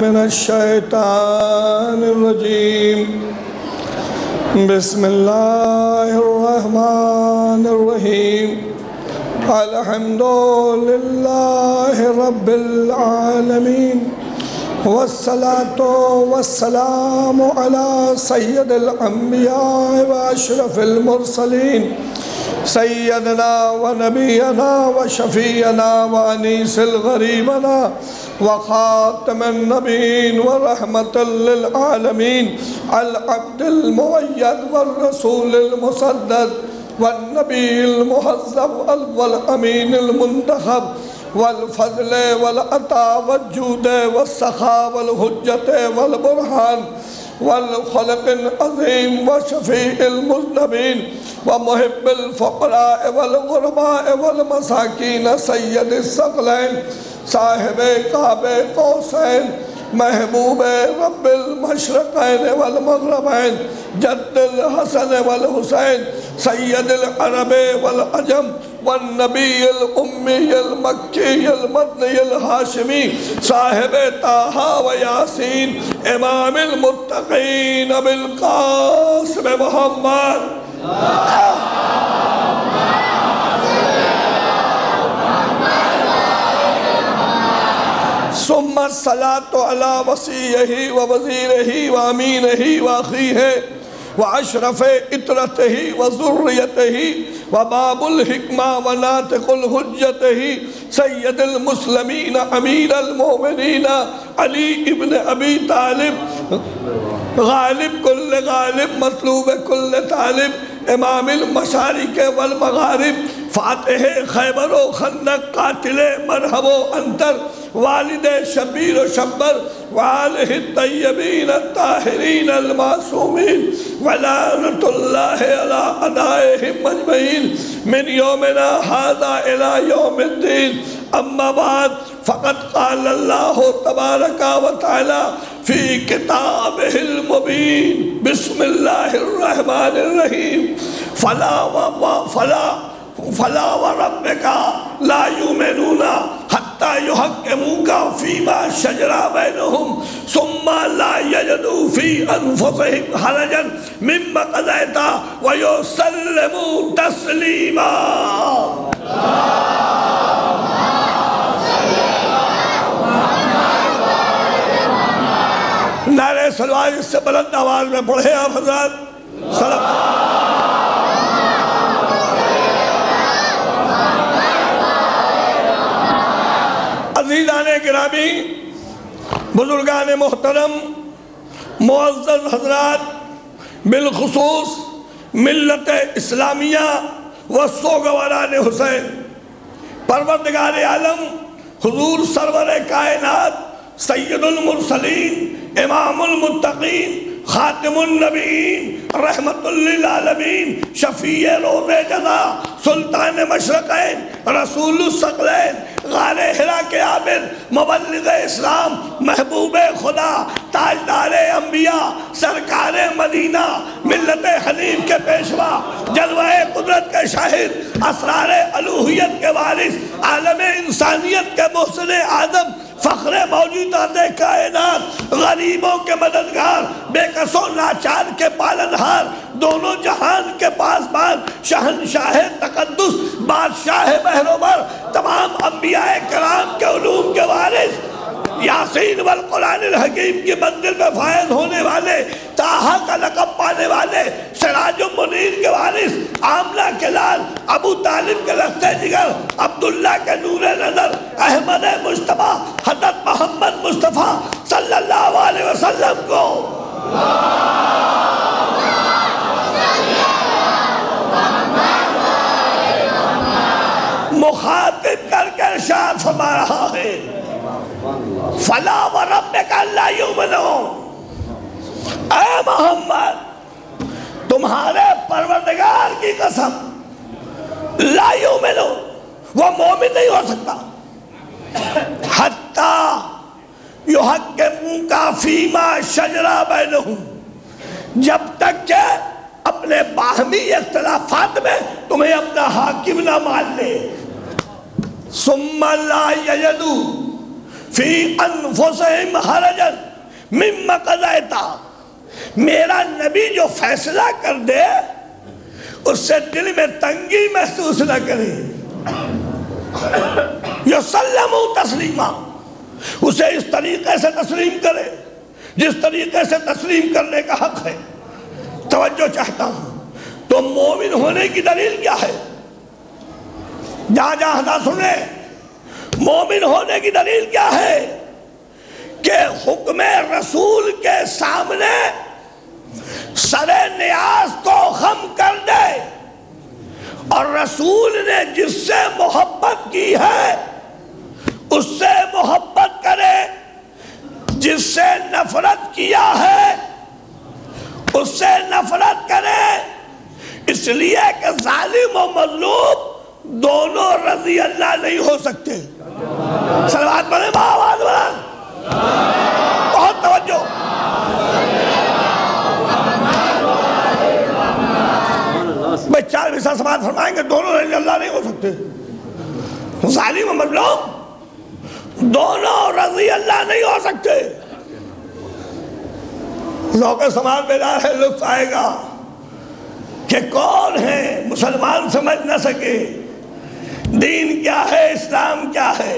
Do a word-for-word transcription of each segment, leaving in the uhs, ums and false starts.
من الشیطان الرجیم بسم اللہ الرحمن الرحیم الحمدللہ رب العالمین والصلاة والسلام علی سید الانبیاء و اشرف المرسلین سیدنا و نبینا و شفیعنا و انیس الغریبنا وخاتم النبیین ورحمت للعالمین العبد المؤید والرسول المسدد والنبی المحذب والامین المنتخب والفضل والعطا والجود والسخاء والحجت والبرہان والخلق العظیم وشفیع المذنبین ومحب الفقراء والغرباء والمساکین سید الثقلین صاحب قاب قوسین محبوب رب المشرقین والمغربین جد الحسن والحسین سید العرب والعجم والنبی الامی المکی المدنی الحاشمی صاحب طٰہٰ و یاسین امام المتقین بالقاسم محمد ثم الصلاة على وصيه ووزيره وأمينه وأخيه وأشرف إطرته وذريته وباب الحكمة وناطق الحجته سيد المسلمين أمير المؤمنين علي ابن أبي طالب غالب كل غالب مطلوب كل طالب امام المشارق والمغارب فاتح خیبر و خندق قاتل مرحب و انتر والد شبیر و شبر والہ الطیبین الطاہرین المعصومین ولعنت اللہ علی اعدائہم اجمعین من یومنا ھذا الی یوم الدین اما بعد فقد قال اللہ تبارک و تعالی فی کتابہ المبین بسم اللہ الرحمن الرحیم فلا و فلا فلا وربک لا یؤمنون حتی یحکموک فیما شجر بینہم ثم لا یجدوا فی انفسہم حرجا مما قضیت ویسلموا تسلیما نعرہ صلوات اس سے بلند آواز میں پڑھے آپ حضرات سلام عزیزان گرامی بزرگان محترم معزز حضرات بالخصوص ملت اسلامیہ و سوگواران حسین پروردگار عالم حضور سرور کائنات سید المرسلین امام المتقین خاتم النبیین رحمت للعالمین شفیع روز جزا سلطان مشرقین رسول الثقلین غار حرا کے عابد مبلغ اسلام محبوب خدا تاجدار انبیاء سرکار مدینہ ملت حنیف کے پیشوا جلوہ قدرت کے شاہد اسرار الوہیت کے وارث عالم انسانیت کے محسن اعظم فخر موجودات کائنات غریبوں کے مددگار بے کسو ناچار کے پالنہار دونوں جہان کے پاسبان شہنشاہ تقدس بادشاہ بحروبر تمام انبیاء کرام کے علوم کے وارث یاسین والقرآن الحکیم کی منزل میں فائز ہونے والے طٰہٰ کا لقب پانے والے سراج منیر کے وارث آمنہ کے لال ابو طالب کے لخت جگر عبداللہ کے نور نظر احمد مجتبیٰ حضرت محمد مصطفیٰ صلی اللہ علیہ وسلم کو مخاطب کر کے ارشاد فرما رہا ہے فلا وربک لا یؤمنون اے محمد تمہارے پروردگار کی قسم لا یؤمنون وہ مومن نہیں ہو سکتا حتی یحکموک فیما شجر بینہم جب تک کہ اپنے باہمی اختلافات میں تمہیں اپنا حاکم نہ مان لے ثم لا یجدوا فی انفسہم حرجا مما قضیت، میرا نبی جو فیصلہ کر دے اس سے دل میں تنگی محسوس نہ کرے، یسلموا تسلیما، اسے اس طریقے سے تسلیم کرے جس طریقے سے تسلیم کرنے کا حق ہے۔ توجہ چاہتا ہوں، تو مومن ہونے کی دلیل کیا ہے؟ جہاں جہاں نہ سنے، مومن ہونے کی دلیل کیا ہے؟ کہ حکم رسول کے سامنے سر نیاز کو خم کر دے، اور رسول نے جس سے محبت کی ہے اس سے محبت کرے، جس سے نفرت کیا ہے اس سے نفرت کرے، اس لیے کہ ظالم و مظلوم دونوں رضی اللہ نہیں ہو سکتے۔ صلوات پڑھیں آواز بلند، بہت توجہ۔ میں چار مثال سماعت فرمائیں گے، دونوں رضی اللہ نہیں ہو سکتے، ظالم و مظلوم دونوں رضی اللہ نہیں ہو سکتے۔ ذوق سماعت بیدار ہے، لطف آئے گا کہ کون ہے مسلمان سمجھ نہ سکے دین کیا ہے، اسلام کیا ہے،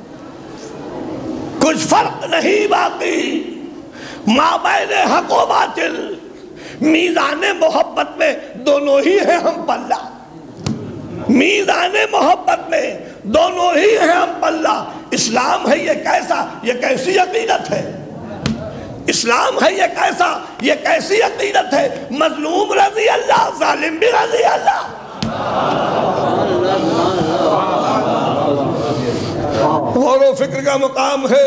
کچھ فرق نہیں باقی مابین حق و باطل، میزان محبت میں دونوں ہی ہیں ہم پلہ، میزان محبت میں دونوں ہی ہیں ہم پلہ۔ اسلام ہے یہ کیسا، یہ کیسی عقیدت ہے، اسلام ہے یہ کیسا، یہ کیسی عقیدت ہے، مظلوم رضی اللہ، ظالم بھی رضی اللہ۔ غور و فکر کا مقام ہے،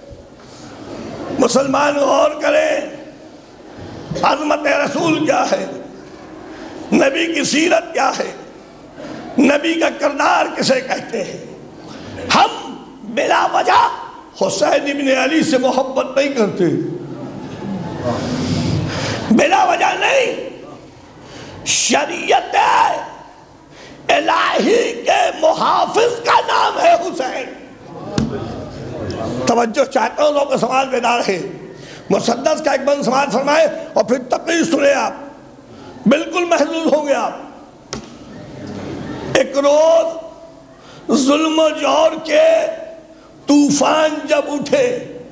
مسلمان غور کریں عظمت رسول کیا ہے، نبی کی سیرت کیا ہے، نبی کا کردار کسے کہتے ہیں۔ ہم بلا وجہ حسین ابن علی سے محبت نہیں کرتے، بلا وجہ نہیں، شریعت الہی کے محافظ کا نام ہے حسین۔ توجہ چاہتا ہوں، لوگ سماعت بیدار ہے، مسدس کا ایک بند سماعت فرمائے اور پھر تقریر سنیں، آپ بالکل محظوظ ہوں گے۔ آپ ایک روز ظلم و جور کے طوفان جب اٹھے،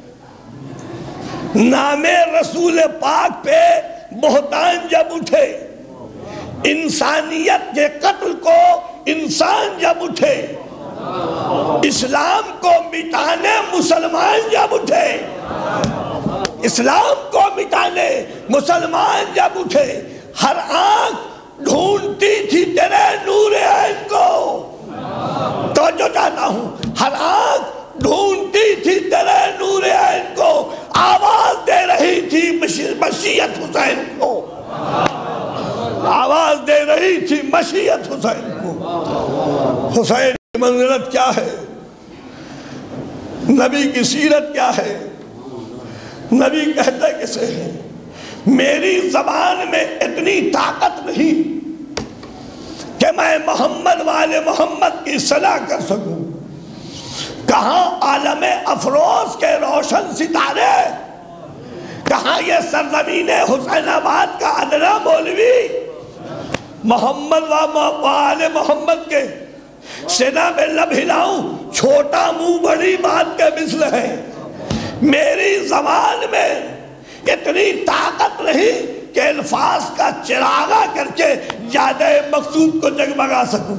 نام رسول پاک پہ بہتان جب اٹھے، انسانیت کے قتل کو انسان جب اٹھے، اسلام کو مٹانے مسلمان جب اٹھے، اسلام کو مٹانے مسلمان جب اٹھے، ہر آنکھ ڈھونڈتی تھی تیرے نور عین کو۔ توجہ چاہتا ہوں، ہر آنکھ ڈھونڈتی تھی تیرے نور عین کو، آواز دے رہی تھی مشیت حسین کو، آواز دے رہی تھی مشیت حسین کو۔ حسین کی منزلت کیا ہے، نبی کی سیرت کیا ہے، نبی کہتے کسے ہیں؟ میری زبان میں اتنی طاقت نہیں کہ میں محمد والے محمد کی صلاح کر سکوں۔ کہاں عالم افروز کے روشن ستارے، کہاں یہ سرزمین حسین آباد کا ادنا مولوی محمد و آل محمد کے سینہ میں لب ہلاؤں چھوٹا منہ بڑی بات کے مثل ہے۔ میری زبان میں اتنی طاقت نہیں کہ الفاظ کا چراغا کر کے جادہ مقصود کو جگمگا سکوں۔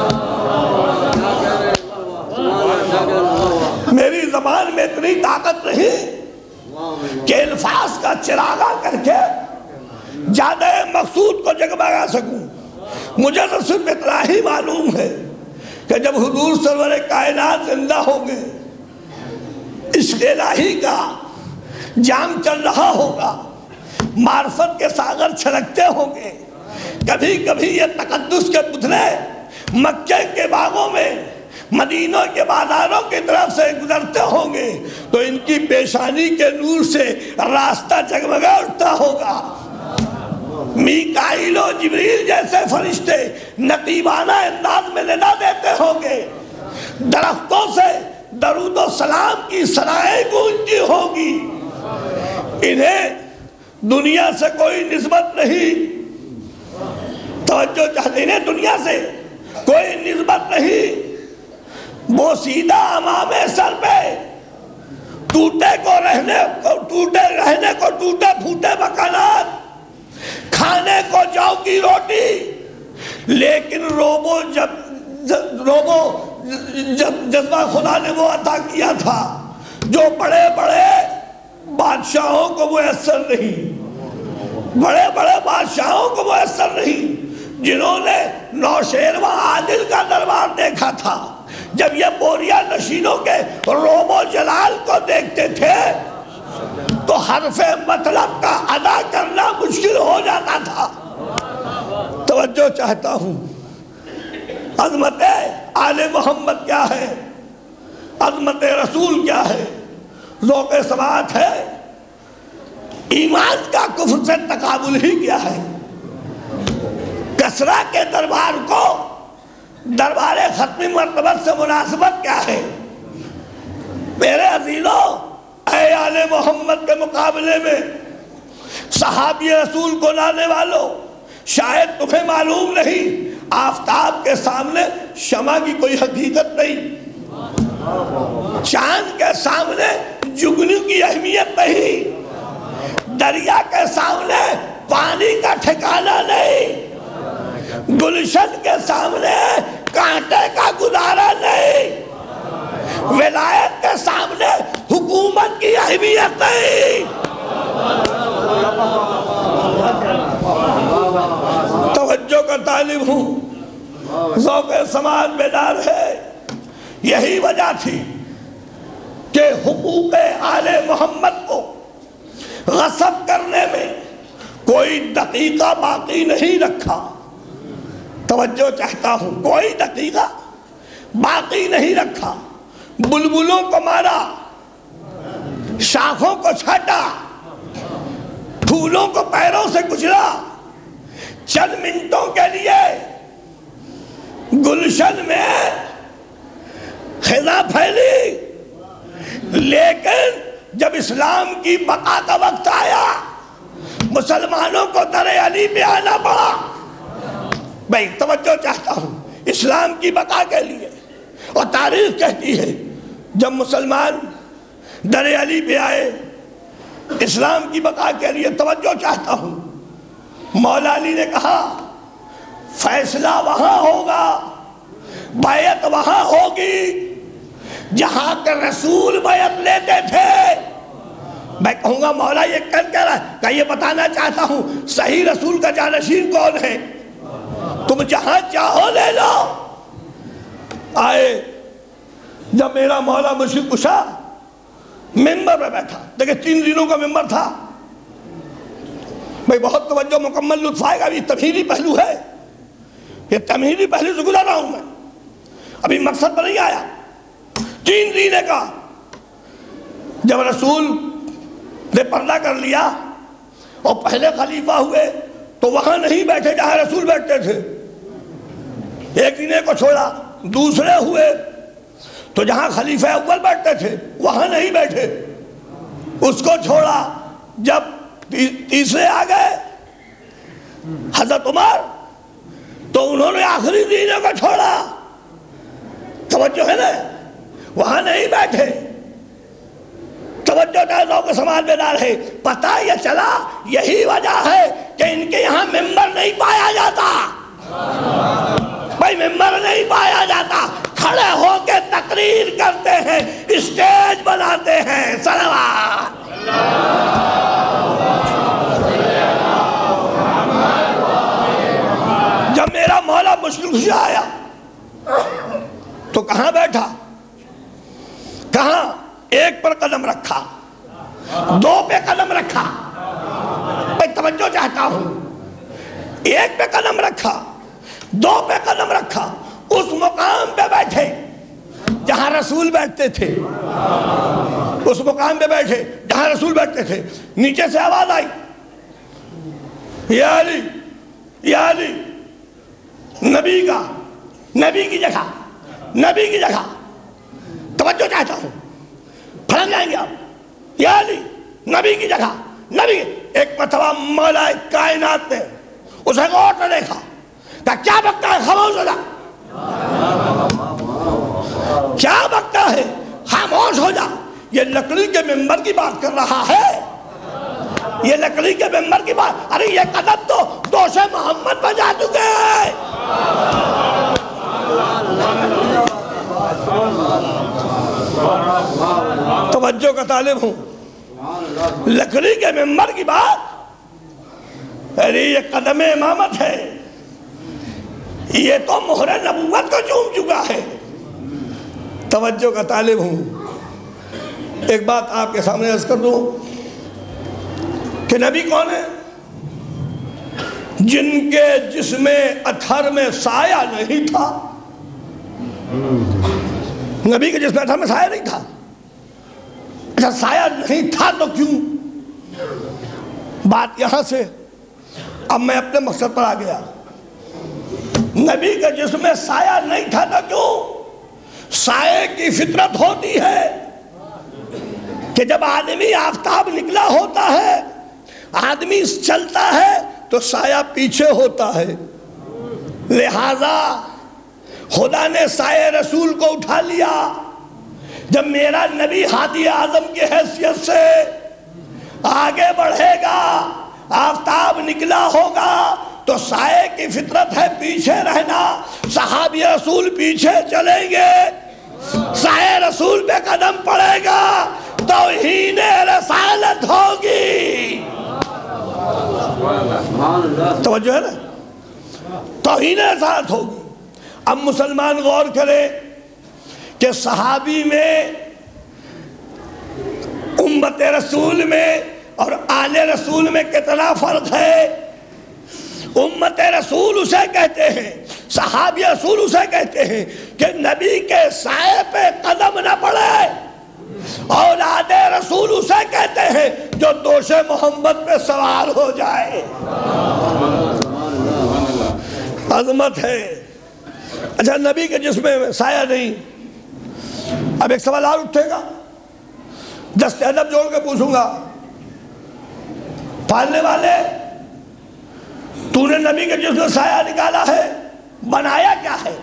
میری زبان میں اتنی طاقت نہیں کہ الفاظ کا چراغا کر کے جادہ مقصود کو جگمگا سکوں۔ مجھے تو صرف اتنا ہی معلوم ہے کہ جب حضور سرور کائنات زندہ ہوں گے، عشق الہی کا جام چل رہا ہوگا، معرفت کے ساغر چھلکتے ہوں گے، کبھی کبھی یہ تقدس کے پتلے مکے کے باغوں میں، مدینوں کے بازاروں کی طرف سے گزرتے ہوں گے تو ان کی پیشانی کے نور سے راستہ جگمگا اٹھتا ہوگا۔ میکائیل و جبریل جیسے فرشتے نقیبانہ انداز میں ندا دیتے ہوں گے، درختوں سے درود و سلام کی سرائیں گونجتی ہوگی. انہیں دنیا سے کوئی نسبت نہیں. توجہ چاہتے انہیں دنیا سے کوئی نسبت نہیں. وہ سیدھا امام سر پہ ٹوٹے کو رہنے کو ٹوٹے رہنے کو ٹوٹے پھوٹے مکانات, کھانے کو جاؤ کی روٹی. لیکن روبو جب روبو جذبہ خدا نے وہ عطا کیا تھا جو بڑے بڑے بادشاہوں کو میسر نہیں. بڑے بڑے بادشاہوں کو میسر نہیں. جنہوں نے نوشیروہ عادل کا دربار دیکھا تھا, جب یہ بوریا نشینوں کے روم و جلال کو دیکھتے تھے تو حرف مطلب کا ادا کرنا مشکل ہو جاتا تھا. توجہ چاہتا ہوں, عظمت آل محمد کیا ہے, عظمت رسول کیا ہے, ذوق سماعت ہے, ایمان کا کفر سے تقابل ہی کیا ہے. کسرا کے دربار کو دربار ختمی مرتبت سے مناسبت کیا ہے. میرے عزیزوں, اے آل محمد کے مقابلے میں صحابی رسول کو لانے والوں, شاید تمہیں معلوم نہیں, آفتاب کے سامنے شمع کی کوئی حقیقت نہیں, چاند کے سامنے جگنو کی اہمیت نہیں, دریا کے سامنے پانی کا ٹھکانہ نہیں, گلشن کے سامنے کانٹے کا گزارا نہیں, ولایت کے سامنے حکومت کی اہمیت نہیں. توجہ کا طالب ہوں, ذوق سماعت بیدار ہے. یہی وجہ تھی کہ حقوق آل محمد کو غصب کرنے میں کوئی دقیقہ باقی نہیں رکھا. توجہ چاہتا ہوں, کوئی دقیقہ باقی نہیں رکھا. بلبلوں کو مارا, شاخوں کو چھاٹا, پھولوں کو پیروں سے کچلا, چند منٹوں کے لیے گلشن میں خزاں پھیلی. لیکن جب اسلام کی بقا کا وقت آیا, مسلمانوں کو در علی پہ آنا پڑا. بھائی توجہ چاہتا ہوں, اسلام کی بقا کے لیے, اور تاریخ کہتی ہے جب مسلمان در علی پہ آئے اسلام کی بقا کے لیے. توجہ چاہتا ہوں, مولا علی نے کہا فیصلہ وہاں ہوگا, بیعت وہاں ہوگی جہاں کے رسول بیعت لیتے تھے. میں کہوں گا مولا یہ کر کہہ رہا ہے, کہ یہ بتانا چاہتا ہوں صحیح رسول کا جانشین کون ہے, تم جہاں چاہو لے لو. آئے جب میرا مولا مشکل کشا ممبر پہ بیٹھا, دیکھیں تین دنوں کا ممبر تھا. میں بہت توجہ مکمل لطف آئے گا, یہ تمہیدی پہلو ہے, یہ تمہیدی پہلو سے گزر رہا ہوں میں, ابھی مقصد پر نہیں آیا. تین دینے کا جب رسول نے پردہ کر لیا اور پہلے خلیفہ ہوئے تو وہاں نہیں بیٹھے جہاں رسول بیٹھتے تھے. ایک دینے کو چھوڑا, دوسرے ہوئے تو جہاں خلیفہ اول بیٹھتے تھے وہاں نہیں بیٹھے, اس کو چھوڑا. جب تیسرے آ گئے حضرت عمر تو انہوں نے آخری دینے کو چھوڑا. توجہ ہے نا, وہاں نہیں بیٹھے. توجہ کا ذوق سماعت بیدار ہے. پتہ یہ چلا یہی وجہ ہے کہ ان کے یہاں ممبر نہیں پایا جاتا. بھائی ممبر نہیں پایا جاتا, کھڑے ہو کے تقریر کرتے ہیں, اسٹیج بناتے ہیں. صلوات. جب میرا مولا مشکل کشا آیا تو کہاں بیٹھا, کہاں ایک پر قدم رکھا, دو پہ قدم رکھا. میں توجہ چاہتا ہوں, ایک پہ قدم رکھا, دو پہ قدم رکھا, اس مقام پہ بیٹھے جہاں رسول بیٹھتے تھے, اس مقام پہ بیٹھے جہاں رسول بیٹھتے تھے. نیچے سے آواز آئی, یا علی یا علی, نبی کا, نبی کی جگہ, نبی کی جگہ. توجہ چاہتا ہوں، پھڑک جائیں گے آپ. یا علی نبی کی جگہ، نبی. ایک مرتبہ مولا کائنات نے اسے غور سے دیکھا، کہا کیا بکتا ہے، خاموش ہو جا. کیا بکتا ہے، خاموش ہو جا. یہ لکڑی کے ممبر کی بات کر رہا ہے، یہ لکڑی کے ممبر کی بات. ارے یہ قدم تو دوش محمد پہ جا چکے ہیں. توجہ کا طالب ہوں. لکڑی کے ممبر کی بات، ارے یہ قدم امامت ہے، یہ تو مہر نبوت کو چوم چکا ہے. توجہ کا طالب ہوں. ایک بات آپ کے سامنے عرض کر دوں کہ نبی کون ہے؟ جن کے جسم اطہر میں سایہ نہیں تھا. نبی کے جسم اطہر میں سایہ نہیں تھا. اچھا سایہ نہیں تھا تو کیوں؟ بات یہاں سے اب میں اپنے مقصد پر آ گیا. نبی کے جسم میں سایہ نہیں تھا تو کیوں؟ سایہ کی فطرت ہوتی ہے کہ جب آدمی آفتاب نکلا ہوتا ہے، آدمی چلتا ہے تو سایہ پیچھے ہوتا ہے. لہذا خدا نے سایہ رسول کو اٹھا لیا. جب میرا نبی ہادی اعظم کی حیثیت سے آگے بڑھے گا، آفتاب نکلا ہوگا تو سائے کی فطرت ہے پیچھے رہنا. صحابی رسول پیچھے چلیں گے، سائے رسول پہ قدم پڑے گا، توہین رسالت ہوگی. توجہ ہے نا، توہین رسالت ہوگی. اب مسلمان غور کرے کہ صحابی میں، امت رسول میں اور آل رسول میں کتنا فرق ہے. امت رسول اسے کہتے ہیں، صحابی رسول اسے کہتے ہیں کہ نبی کے سائے پہ قدم نہ پڑے. اولاد رسول اسے کہتے ہیں جو دوش محمد پہ سوار ہو جائے. عظمت ہے. اچھا نبی کے جسم میں سایہ نہیں. اب ایک سوال اور اٹھے گا، دست ادب جوڑ کے پوچھوں گا، پالنے والے تو نے نبی کے جسم میں سایہ نکالا ہے، بنایا کیا ہے؟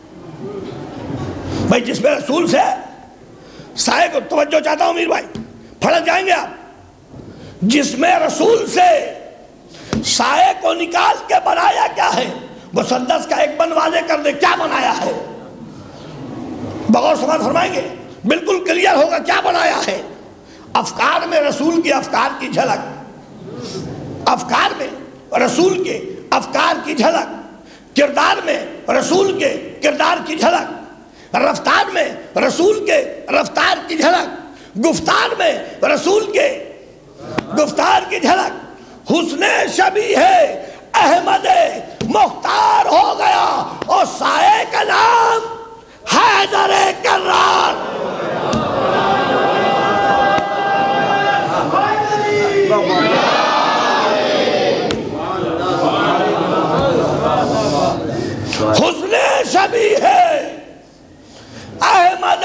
بھائی جسم رسول سے سایہ کو، توجہ چاہتا ہوں میر بھائی، پھڑک جائیں گے آپ. جسم رسول سے سایہ کو نکال کے بنایا کیا ہے؟ مسدس کا ایک بن واضح کر دے، کیا بنایا ہے؟ بغور سماعت فرمائیں گے، بالکل کلیئر ہوگا کیا بنایا ہے. افکار میں رسول کی افکار کی جھلک، افکار میں رسول کے افکار کی جھلک، کردار میں رسول کے کردار کی جھلک، رفتار میں رسول کے رفتار کی جھلک، گفتار میں رسول کے گفتار کی جھلک. حسن شبیہ احمد مختار ہو گیا اور سائے کا نام حیدر کرار. حسن شبیہ احمد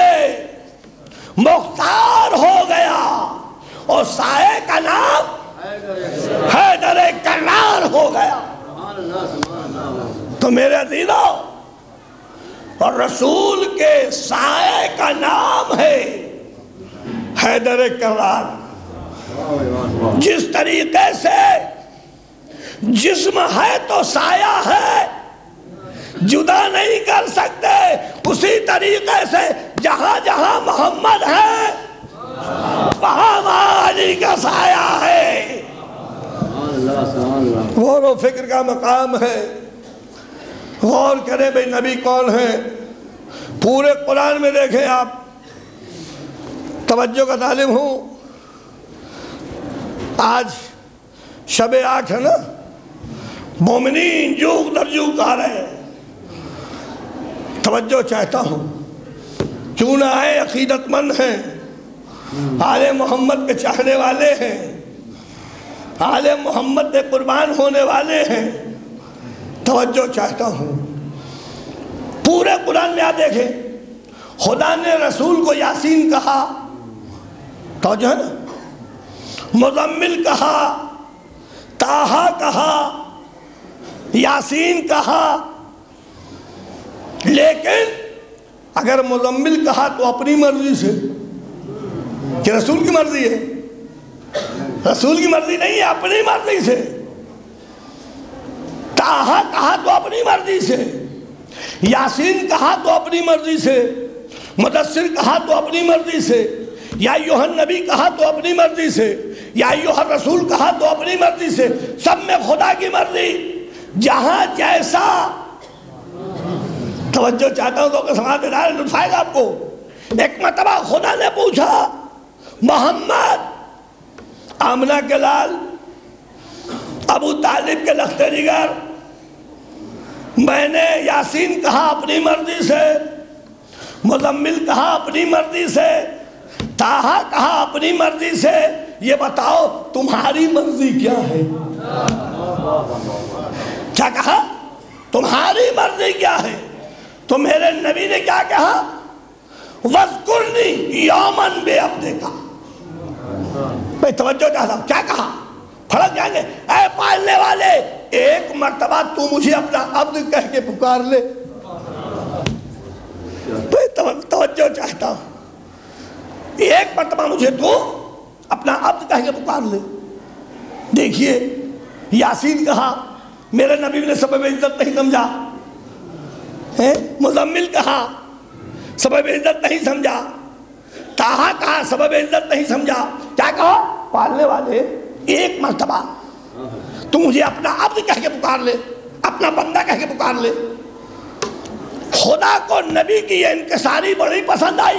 مختار ہو گیا اور سائے کا نام حیدر کرار ہو گیا. تو میرے عزیزو، اور رسول کے سائے کا نام ہے حیدر کرار. جس طریقے سے جسم ہے تو سایہ ہے، جدا نہیں کر سکتے، اسی طریقے سے جہاں جہاں محمد ہے وہاں وہاں علی کا سایہ ہے. غور و فکر کا مقام ہے. غور کریں بھئی نبی کون ہے. پورے قرآن میں دیکھیں آپ، توجہ کا طالب ہوں. آج شب آٹھ ہے نا، مومنین جوگ در جوگ آ رہے ہیں. توجہ چاہتا ہوں، کیوں نہ آئے، عقیدت مند ہیں، آل محمد کے چاہنے والے ہیں، آل محمد کے قربان ہونے والے ہیں. توجہ چاہتا ہوں، پورے قرآن میں آپ دیکھیں، خدا نے رسول کو یاسین کہا تو جو ہے نا، مزمل کہا، طٰہٰ کہا، یاسین کہا، لیکن اگر مزمل کہا تو اپنی مرضی سے، کہ رسول کی مرضی ہے، رسول کی مرضی نہیں ہے، اپنی مرضی سے۔ طٰہٰ کہا تو اپنی مرضی سے، یاسین کہا تو اپنی مرضی سے، مدثر کہا تو اپنی مرضی سے، یا ایھا النبی کہا تو اپنی مرضی سے، یا ایھا الرسول کہا تو اپنی مرضی سے، سب میں خدا کی مرضی، جہاں جیسا۔ توجہ چاہتا ہوں تو سماعت ادارے لطف آئے گا آپ کو۔ ایک مرتبہ خدا نے پوچھا محمد، آمنہ کے لال، ابو طالب کے لخت جگر، میں نے یاسین کہا اپنی مرضی سے، مزمل کہا اپنی مرضی سے، طٰہٰ کہا اپنی مرضی سے، یہ بتاؤ تمہاری مرضی کیا ہے؟ کیا کہا؟ تمہاری مرضی کیا ہے؟ تو میرے نبی نے کیا کہا؟ وَاذْكُرْنِي يَوْمًا بِعَبْدِكَ۔ میں توجہ چاہتا ہوں، کیا کہا؟ پھڑک جائیں گے، اے پالنے والے، ایک مرتبہ تو مجھے اپنا عبد کہہ کے پکار لے۔ میں توجہ چاہتا ہوں، ایک مرتبہ مجھے تو اپنا عبد کہہ کے پکار لے۔ دیکھیے یاسین کہا، میرے نبی نے سبب عزت نہیں سمجھا، مزمل کہا سبب عزت نہیں سمجھا، طٰہٰ کہا سبب عزت نہیں سمجھا، کیا کہا؟ پالنے والے ایک مرتبہ تو مجھے اپنا عبد کہہ کے پکار لے، اپنا بندہ کہہ کے پکار لے۔ خدا کو نبی کی یہ انکساری بڑی پسند آئی،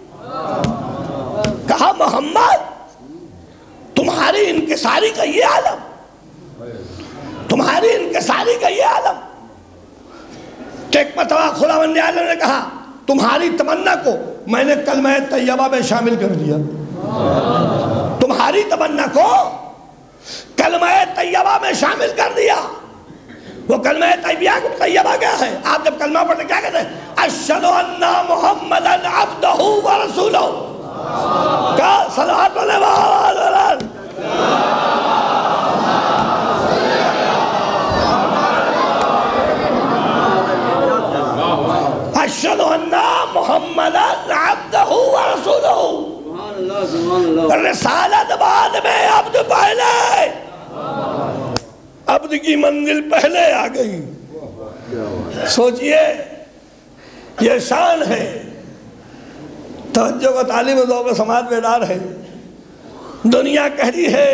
کہا محمد تمہاری انکساری کا یہ عالم، تمہاری انکساری کا یہ عالم کہ ایک مرتبہ خداوند عالم نے کہا تمہاری تمنا کو میں نے کلمہ طیبہ میں شامل کر دیا، تمہاری تمنا کو کلمہ طیبہ میں شامل کر دیا۔ وہ کلمہ طیبہ کیا ہے؟ آپ جب کلمہ پڑھتے کیا کہتے ہیں؟ اشہد ان محمدا عبدہ ورسولہ، کیا صلوات علیہ اشہد ان محمدا عبدہ ورسولہ۔ رسالت بعد میں، عبد پہلے، عبد کی منزل پہلے آ گئی۔ سوچئے یہ شان ہے، توجہ کا تعلیم ذوق سماعت بیدار ہے۔ دنیا کہہ رہی ہے،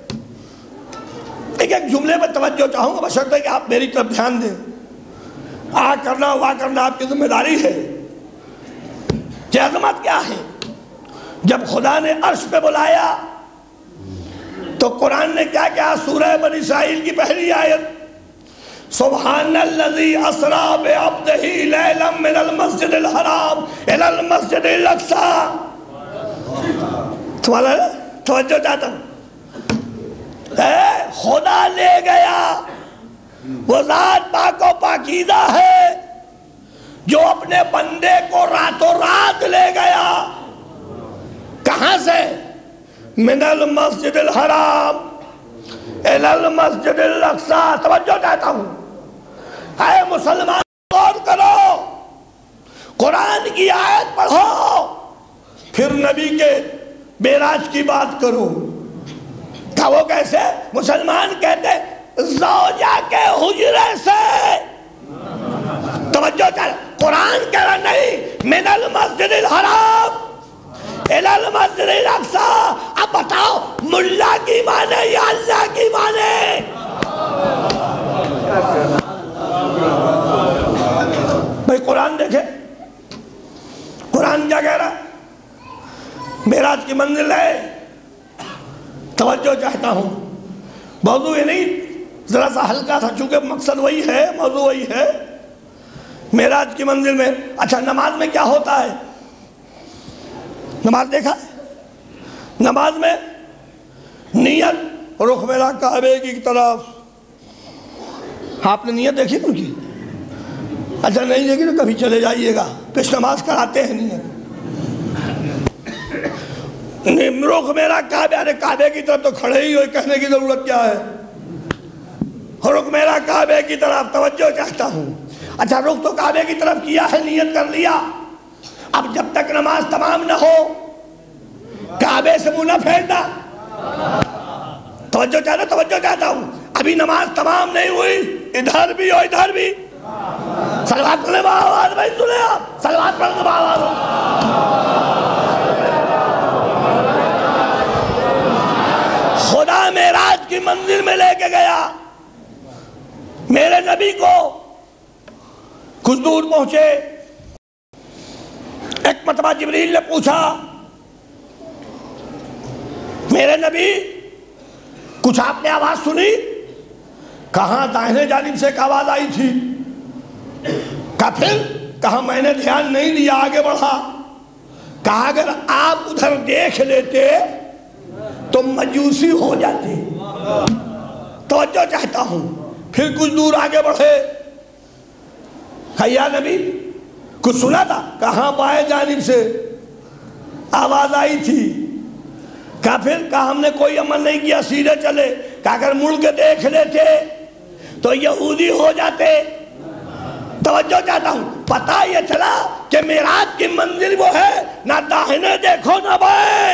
ایک ایک جملے پر توجہ چاہوں گا بشرطے کہ آپ میری طرف دھیان دیں، آ کرنا وا کرنا آپ کی ذمہ داری ہے۔ یہ عظمت کیا ہے؟ جب خدا نے عرش پہ بلایا تو قرآن نے کیا کہا؟ سورہ بنی اسرائیل کی پہلی آیت، سبحان الذی اسریٰ بعبدہ لیلا من المسجد الحرام الی المسجد الاقصیٰ۔ تمہارا توجہ چاہتا ہوں، اے خدا لے گیا، وہ ذات پاک و پاکیزہ ہے جو اپنے بندے کو راتوں رات لے گیا۔ کہاں سے؟ من المسجد الحرام الی المسجد الاقصیٰ۔ توجہ چاہتا ہوں، اے مسلمان غور کرو، قرآن کی آیت پڑھو، پھر نبی کے معراج کی بات کرو۔ کیا وہ کیسے؟ مسلمان کہتے زوجہ کے حجرے سے، توجہ چاہتا، قرآن کہہ رہا نہیں، من المسجد الحرام الی المسجد الاقصیٰ۔ اب بتاؤ ملا کی مانے یا اللہ کی مانے؟ بھئی قرآن دیکھے، قرآن کیا کہہ رہا ہے؟ معراج کی منزل ہے۔ توجہ چاہتا ہوں، موضوع یہ نہیں، ذرا سا ہلکا تھا، چونکہ مقصد وہی ہے، موضوع وہی ہے۔ معراج کی منزل میں، اچھا نماز میں کیا ہوتا ہے؟ نماز دیکھا ہے؟ نماز میں نیت، رخ میرا کعبے کی طرف، آپ نے نیت دیکھی ان کی؟ اچھا نہیں لیکن کبھی چلے جائیے گا، پیش نماز کراتے ہیں نہیں رخ میرا کعبے، ارے کعبے کی طرف تو کھڑے ہی ہوئے، کہنے کی ضرورت کیا ہے؟ رخ میرا کعبے کی طرف، توجہ چاہتا ہوں۔ اچھا رخ تو کعبے کی طرف کیا ہے، نیت کر لیا، اب جب تک نماز تمام نہ ہو کعبے سے منہ نہ پھیرنا۔ توجہ چاہتا توجہ چاہتا ہوں، ابھی نماز تمام نہیں ہوئی، ادھر بھی اور ادھر بھی صلوات پڑھنے با آواز بھائی سنے آپ، صلوات پڑھنے با آواز ہو۔ خدا معراج کی منزل میں لے کے گیا، میرے نبی کو کچھ دور پہنچے، ایک مرتبہ جبریل نے پوچھا میرے نبی کچھ آپ نے آواز سنی؟ کہاں دائیں جانب سے ایک آواز آئی تھی، کہا پھر؟ کہا میں نے دھیان نہیں دیا، آگے بڑھا، کہا اگر آپ ادھر دیکھ لیتے تو مجوسی ہو جاتے۔ توجہ چاہتا ہوں، پھر کچھ دور آگے بڑھے، کہا یا نبی کچھ سنا تھا؟ کہاں بائیں جانب سے آواز آئی تھی، کہا پھر؟ کہا ہم نے کوئی عمل نہیں کیا، سیدھے چلے، کہا اگر مڑ کے دیکھ لیتے تو یہودی ہو جاتے۔ توجہ چاہتا ہوں، پتہ یہ چلا کہ معراج کی منزل وہ ہے نہ داہنے دیکھو نہ بائیں۔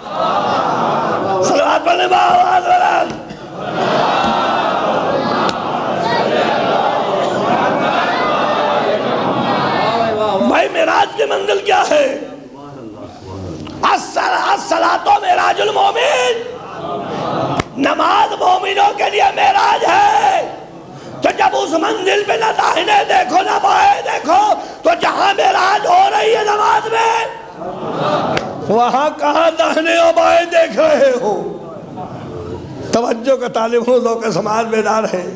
صلوات پڑھنے با آواز والا۔ بھائی معراج کی منزل کیا ہے؟ الصلاۃ معراج المومن، نماز مومنوں کے لیے معراج ہے۔ تو جب اس منزل پہ نہ داہنے دیکھو نہ بائیں دیکھو تو جہاں معراج ہو رہی ہے نماز میں، وہاں کہاں داہنے اور بائیں دیکھ رہے ہو؟ توجہ کا طالب ہوں، ذوق سماعت بیدار ہے۔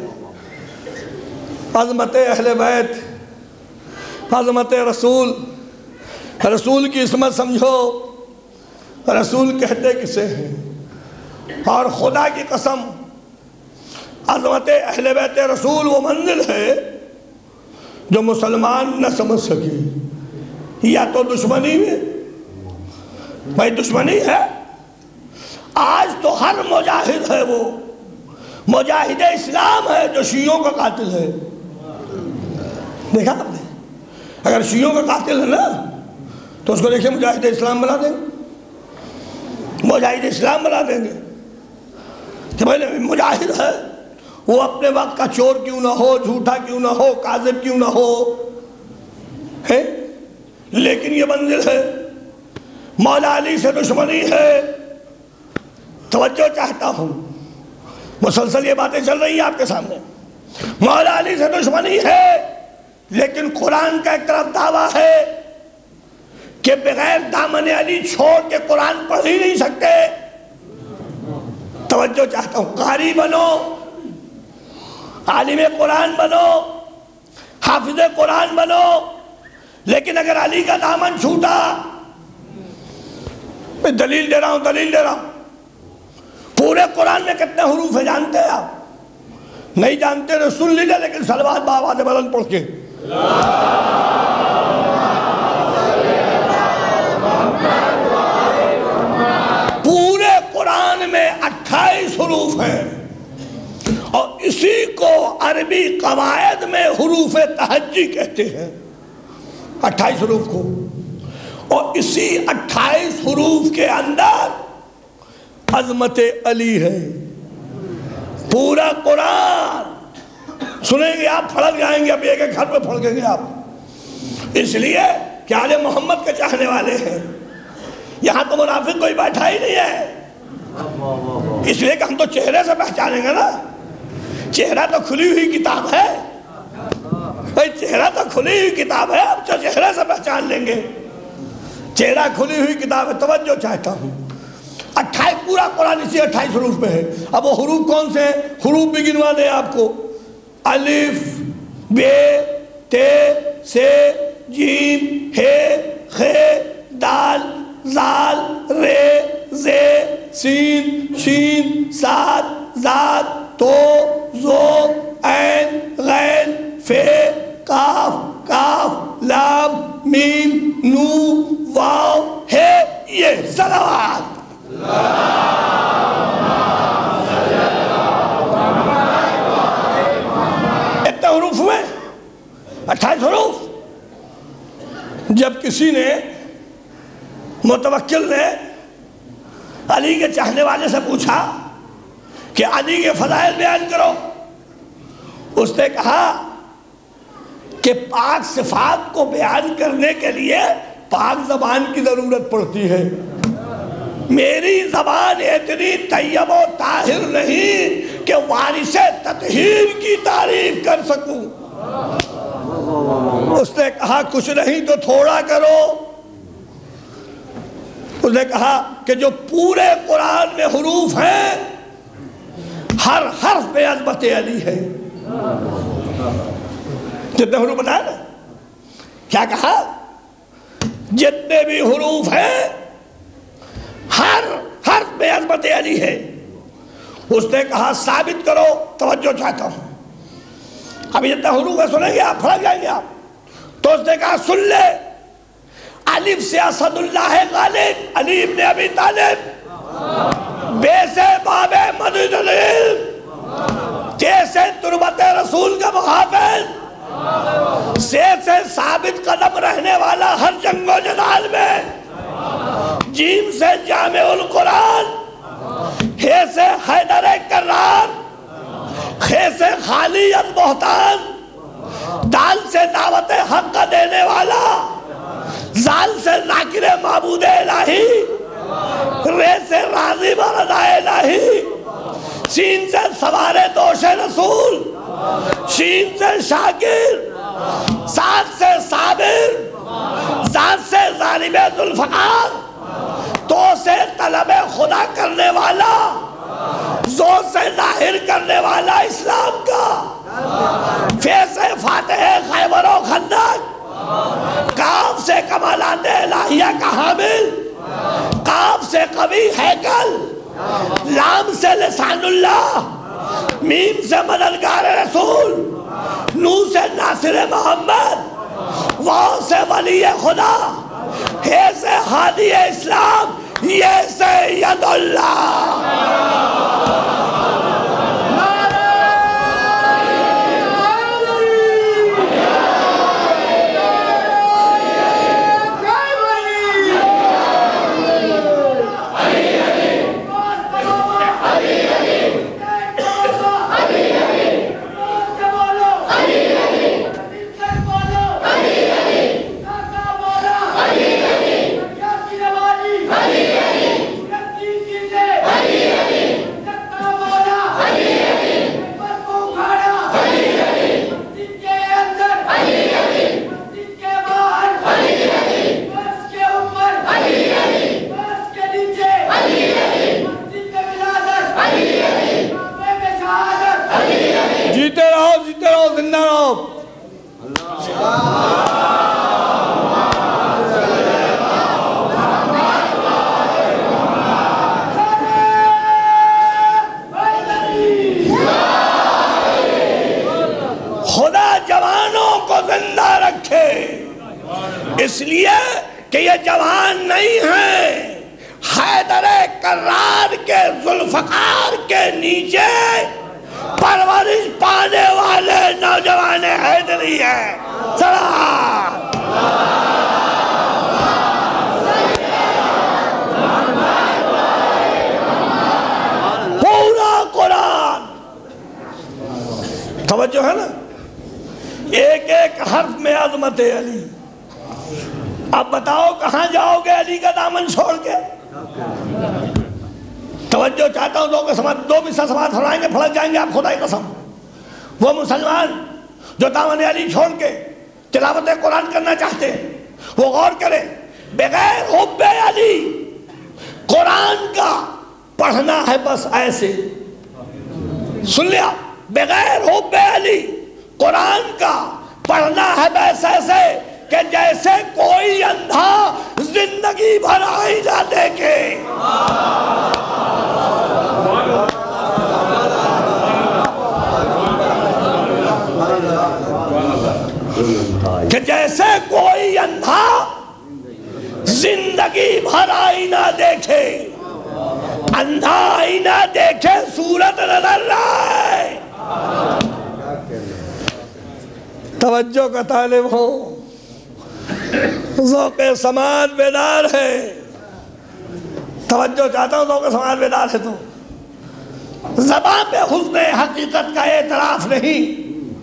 عظمت اہل بیت، عظمت رسول، رسول کی عصمت سمجھو، رسول کہتے کسے ہیں؟ اور خدا کی قسم عظمت اہل بیت رسول وہ منزل ہے جو مسلمان نہ سمجھ سکے، یا تو دشمنی میں، بھائی دشمنی ہے، آج تو ہر مجاہد ہے وہ مجاہد اسلام ہے جو شیعوں کا قاتل ہے۔ دیکھا آپ نے؟ اگر شیعوں کا قاتل ہے نا تو اس کو دیکھیں مجاہد اسلام بنا دیں گے، مجاہد اسلام بنا دیں گے کہ بھائی مجاہد ہے، وہ اپنے وقت کا چور کیوں نہ ہو، جھوٹا کیوں نہ ہو، کاذب کیوں نہ ہو، ہے لیکن یہ منزل ہے، مولا علی سے دشمنی ہے۔ توجہ چاہتا ہوں، مسلسل یہ باتیں چل رہی ہیں آپ کے سامنے، مولا علی سے دشمنی ہے، لیکن قرآن کا ایک طرف دعویٰ ہے کہ بغیر دامن علی چھوڑ کے قرآن پڑھ ہی نہیں سکتے۔ توجہ چاہتا ہوں، قاری بنو، عالم قرآن بنو، حافظ قرآن بنو، لیکن اگر علی کا دامن چھوٹا، میں دلیل دے رہا ہوں دلیل دے رہا ہوں پورے قرآن میں کتنے حروف ہیں جانتے ہیں آپ؟ نہیں جانتے تو سن لیجئے، لیکن صلوات بآواز بلند پڑھ کے۔ پورے قرآن میں اٹھائیس حروف ہیں، اور اسی کو عربی قواعد میں حروف تہجی کہتے ہیں، اٹھائیس حروف کو، اور اسی اٹھائیس حروف کے اندر عظمت علی ہے۔ پورا قرآن سنیں گے آپ، پھڑک جائیں گے، اب ایک ایک گھر پہ پھڑکیں گے آپ، اس لیے کہ آل محمد کے چاہنے والے ہیں۔ یہاں تو منافق کوئی بیٹھا ہی نہیں ہے، اس لیے کہ ہم تو چہرے سے پہچانیں گے نا، چہرہ تو کھلی ہوئی کتاب ہے، بھائی چہرہ تو کھلی ہوئی کتاب ہے، اب تو چہرے سے پہچان لیں گے، چہرہ کھلی ہوئی کتاب ہے۔ توجہ چاہتا ہوں، اٹھائیس پورا قرآن اسی اٹھائیس حروف میں ہے۔ اب وہ حروف کون سے ہیں؟ حروف بھی گنوا دیں آپ کو، الف بے تے سے جیم ہے خے دال زال رے زے سین شین ساد زاد تو زو عین غین فے کاف نو واو ہے یہ صلوات. اتنے حروف ہوئے، اٹھائیس حروف. جب کسی نے متوکل نے علی کے چاہنے والے سے پوچھا کہ علی کے فضائل بیان کرو، اس نے کہا کہ پاک صفات کو بیان کرنے کے لیے پاک زبان کی ضرورت پڑتی ہے. میری زبان اتنی طیب و طاہر نہیں کہ وارث تطہیر کی تعریف کر سکوں. اس نے کہا کچھ نہیں تو تھوڑا کرو. اس نے کہا کہ جو پورے قرآن میں حروف ہیں ہر حرف میں عظمت علی ہے. جتنے حروف بتائے نا، کیا کہا؟ جتنے بھی حروف ہیں ہر حرف میں عظمت علی ہے. اس نے کہا ثابت کرو. توجہ چاہتا ہوں، ابھی جتنے حروف ہے سنیں گے آپ، پھڑک جائیں گے آپ. تو اس نے کہا سن لے، الف سے اسد اللہ غالب علی ابن ابی طالب، بے سے باب مدد العلم، تے سے تربت رسول کا محافظ، سے سے ثابت قدم رہنے والا ہر جنگ و جدال میں، جیم سے جامع القرآن، ہے سے حیدر کرار، خے سے خالی البہتان، دال سے دعوت حق کا دینے والا، زال سے ذاکر معبود الہی، رے سے راضی برضا الہی، سین سے سوار دوش رسول، شین سے شاکر، سات سے صابر، ذات سے ظالم ذوالفقار، تو سے طلب خدا کرنے والا، زو سے ظاہر کرنے والا اسلام کا، فے سے فاتح خیبر و خندق، کاف سے کمالات الہیہ کا حامل، کاف سے قوی ہیکل، لام سے لسان اللہ، میم سے مددگار رسول، نو سے ناصر محمد، واو سے ولی خدا، ہے سے ہادی اسلام، یہ سے ید اللہ. جیتے رہو، جیتے رہو، زندہ رہو. خدا جوانوں کو زندہ رکھے، اس لیے کہ یہ جوان نہیں ہیں. حیدر کرار کے ذوالفقار کے نیچے پرورش پانے والے نوجوان حیدری ہیں. سلام. پورا قرآن توجہ ہے نا، ایک ایک حرف میں عظمت علی. اب بتاؤ کہاں جاؤ گے علی کا دامن چھوڑ کے؟ توجہ چاہتا ہوں، دو کے سماعت دو بھی سماعت فرمائیں گے، پھڑک جائیں گے آپ خدا کی قسم. وہ مسلمان جو دامن علی چھوڑ کے تلاوت قرآن کرنا چاہتے ہیں وہ غور کریں. بغیر حب علی قرآن کا پڑھنا ہے بس ایسے. سن لیا، بغیر حب علی قرآن کا پڑھنا ہے بس ایسے کہ جیسے کوئی اندھا زندگی بھر آئینہ دیکھے. کہ جیسے کوئی اندھا زندگی بھر آئینہ دیکھے، اندھا آئینہ دیکھے صورت نظر رہا ہے۔ توجہ کا طالب ہو، ذوق سماعت بیدار ہے، توجہ چاہتا ہوں، ذوق سماعت بیدار ہے تو زبان پہ حسن حقیقت کا اعتراف نہیں،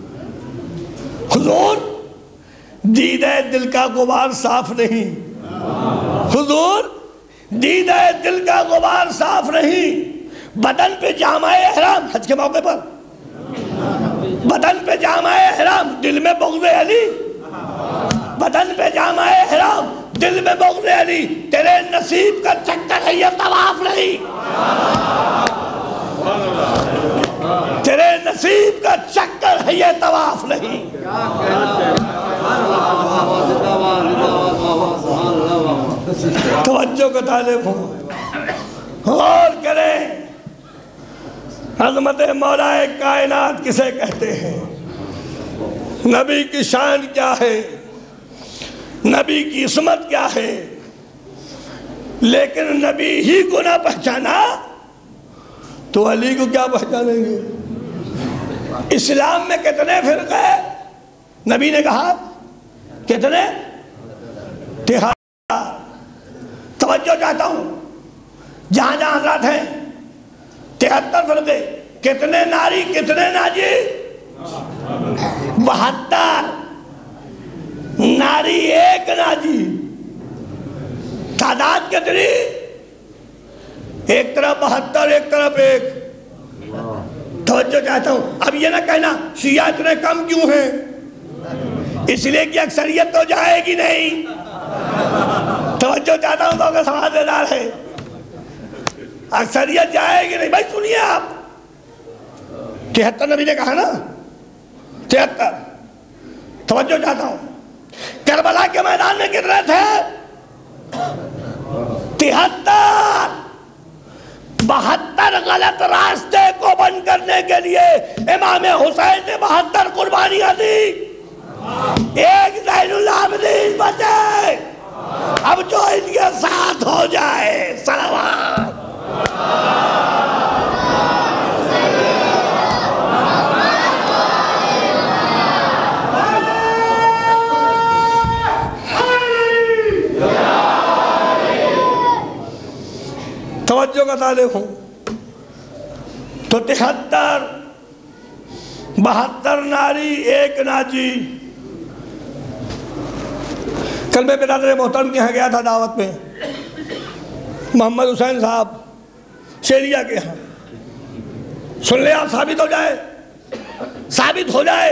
حضور دیدہ دل کا غبار صاف نہیں، حضور دیدہ دل کا غبار صاف نہیں، بدن پہ جامع احرام حج کے موقع پر، بدن پہ جامع احرام دل میں بغض علی، بدن پہ جامع احرام دل میں بغض علی، تیرے نصیب کا چکر ہے یہ طواف نہیں، تیرے نصیب کا چکر ہے یہ طواف نہیں۔ توجہ کا طالب ہوں، غور کریں، عظمت مولا کائنات کسے کہتے ہیں، نبی کی شان کیا ہے، نبی کی عصمت کیا ہے، لیکن نبی ہی کو نہ پہچانا تو علی کو کیا پہچانیں گے؟ اسلام میں کتنے فرقے ہیں؟ نبی نے کہا کتنے؟ تہتر۔ توجہ چاہتا ہوں، جہاں جہاں حضرات ہیں تہتر فرقے، کتنے ناری کتنے ناجی؟ بہتر، ناری ایک ناجی، تعداد کتنی؟ ایک طرف بہتر ایک طرف ایک۔ توجہ چاہتا ہوں، اب یہ نہ کہنا شیعہ اتنے کم کیوں ہیں، اس لیے کہ اکثریت تو جائے گی نہیں۔ توجہ چاہتا ہوں تو کہ سماعت بیدار ہے، اکثریت جائے گی نہیں۔ بھائی سنیے آپ، تہتر نبی نے کہا نا، تہتر۔ توجہ چاہتا ہوں، کربلا کے میدان میں کتنے تھے؟ تہتر۔ بہتر غلط راستے کو بند کرنے کے لیے امام حسین نے بہتر قربانیاں دی، ایک زین العابدین بچے، اب جو ان کے ساتھ ہو جائے صلوات۔ توجہ کا طالب ہوں، تو تہتر، بہتر ناری ایک ناجی۔ کل میں برادر محترم کے یہاں گیا تھا دعوت میں، محمد حسین صاحب شیریہ کے یہاں، سن لے آپ، ثابت ہو جائے، ثابت ہو جائے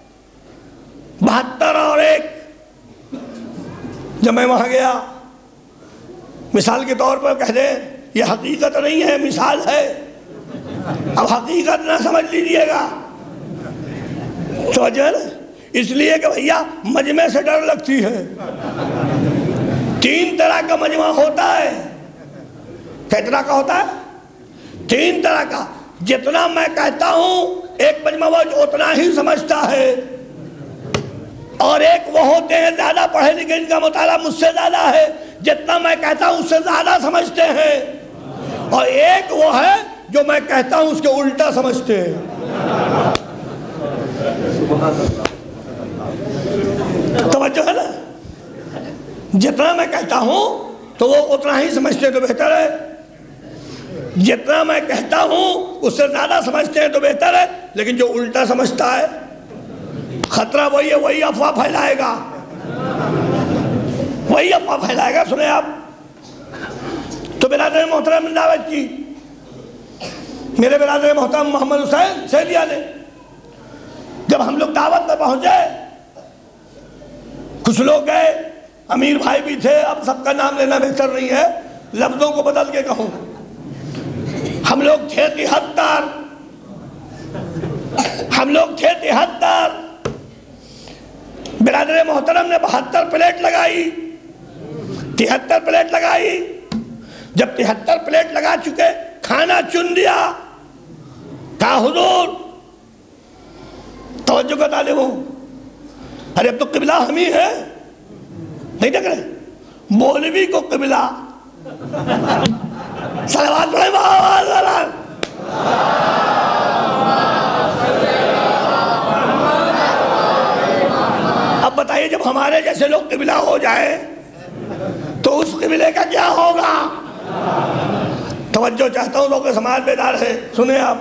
بہتر اور ایک۔ جب میں وہاں گیا، مثال کے طور پر کہہ دیں یہ حقیقت نہیں ہے، مثال ہے، اب حقیقت نہ سمجھ لیجئے گا، توجہ ہے نا، اس لیے کہ بھئیہ مجمع سے ڈر لگتی ہے۔ تین طرح کا مجمع ہوتا ہے، کتنا کا ہوتا ہے؟ تین طرح کا۔ جتنا میں کہتا ہوں ایک مجمع وہ جو اتنا ہی سمجھتا ہے، اور ایک وہ ہوتے ہیں زیادہ پڑھے لکھے، ان کا مطالعہ مجھ سے زیادہ ہے، جتنا میں کہتا ہوں اس سے زیادہ سمجھتے ہیں، اور ایک وہ ہے جو میں کہتا ہوں اس کے الٹا سمجھتے ہیں۔ توجہ ہے نا، جتنا میں کہتا ہوں تو وہ اتنا ہی سمجھتے ہیں تو بہتر ہے، جتنا میں کہتا ہوں اس سے زیادہ سمجھتے ہیں تو بہتر ہے، لیکن جو الٹا سمجھتا ہے خطرہ وہی ہے، وہی افواہ پھیلائے گا، وہی افواہ پھیلائے گا۔ سنیں آپ، تو برادر محترم نے دعوت کی، میرے برادر محترم محمد حسین شیریہ نے، جب ہم لوگ دعوت پر پہنچے، کچھ لوگ گئے، امیر بھائی بھی تھے، اب سب کا نام لینا بہتر نہیں ہے، لفظوں کو بدل کے کہوں، ہم لوگ تھے تہتر، ہم لوگ تھے تہتر، برادر محترم نے بہتر پلیٹ لگائی، تہتر پلیٹ لگائی، جب تہتر پلیٹ لگا چکے کھانا چن دیا، کہا حضور توجہ کا طالب ہوں، ارے اب تو قبلہ ہم ہی ہے، نہیں دیکھ رہے، مولوی کو قبلہ. صلوات پڑھیں محمد. اب بتائیے جب ہمارے جیسے لوگ قبلہ ہو جائے تو اس قبلے کا کیا ہوگا؟ توجہ چاہتا ہوں، لوگ سماج بیدار ہے، سنیں آپ.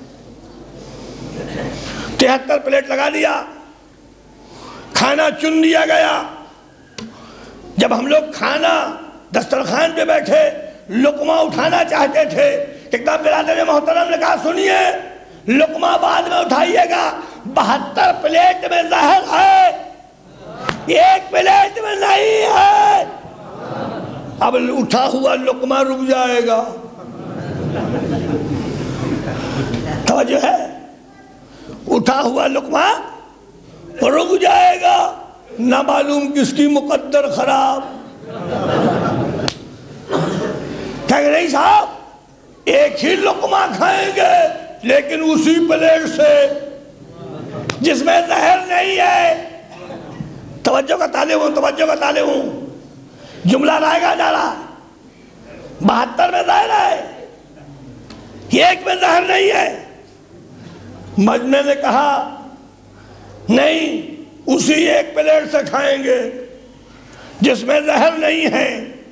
تہتر پلیٹ لگا دیا، کھانا چن لیا گیا. جب ہم لوگ کھانا دسترخوان پہ بیٹھے لقمہ اٹھانا چاہتے تھے، ایک دم برادر محترم نے کہا سنیے لقمہ بعد میں اٹھائیے گا، بہتر پلیٹ میں زہر ہے، ایک پلیٹ میں نہیں ہے. اب اٹھا ہوا لقمہ رک جائے گا. توجہ ہے؟ اٹھا ہوا لقمہ رک جائے گا. نہ معلوم کس کی مقدر خراب. کہ نہیں صاحب ایک ہی لقمہ کھائیں گے لیکن اسی پلیٹ سے جس میں زہر نہیں ہے. توجہ کا طالب ہوں، توجہ کا طالب ہوں. جملہ رائے گا جا رہا ہے، بہتر میں زہر ہے، ایک میں زہر نہیں ہے. مجمع نے کہا نہیں، اسی ایک پلیٹ سے کھائیں گے جس میں زہر نہیں ہے.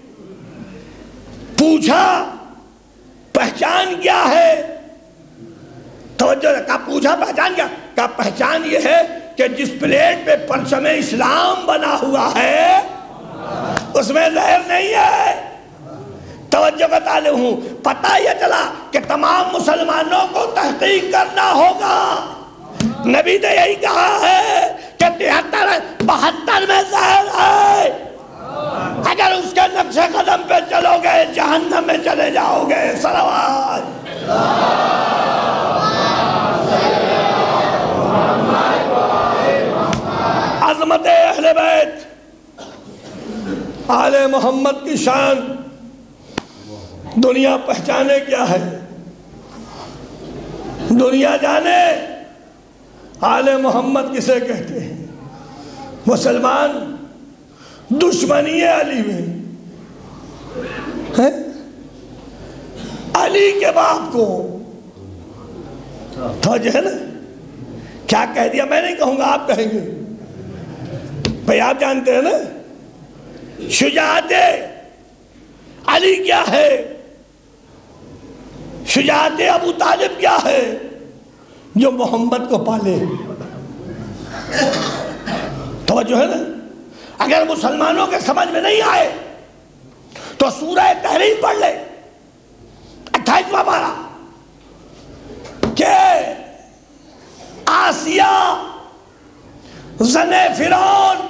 پوچھا پہچان کیا ہے؟ توجہ کہا پوچھا پہچان کیا؟ کہا پہچان یہ ہے کہ جس پلیٹ پہ پرچم اسلام بنا ہوا ہے اس میں زہر نہیں ہے. توجہ کا طالب ہوں. پتہ یہ چلا کہ تمام مسلمانوں کو تحقیق کرنا ہوگا. نبی نے یہی کہا ہے کہ تہتر بہتر میں زہر ہے. اگر اس کے نقش قدم پہ چلو گے جہنم میں چلے جاؤ گے. صلوات. عظمت اہل بیت، آل محمد کی شان دنیا پہچانے کیا ہے؟ دنیا جانے آل محمد کسے کہتے ہیں. مسلمان دشمنی علی میں ہے، علی کے باپ کو. تو جو ہے نا کیا کہہ دیا، میں نہیں کہوں گا آپ کہیں گے. بھئی آپ جانتے ہیں نا شجاعت علی کیا ہے، شجاعت ابو طالب کیا ہے؟ جو محمد کو پالے. توجہ ہے نا. اگر مسلمانوں کے سمجھ میں نہیں آئے تو سورہ تحریم پڑھ لے، اٹھائیسواں پارہ، کہ آسیہ زن فرعون.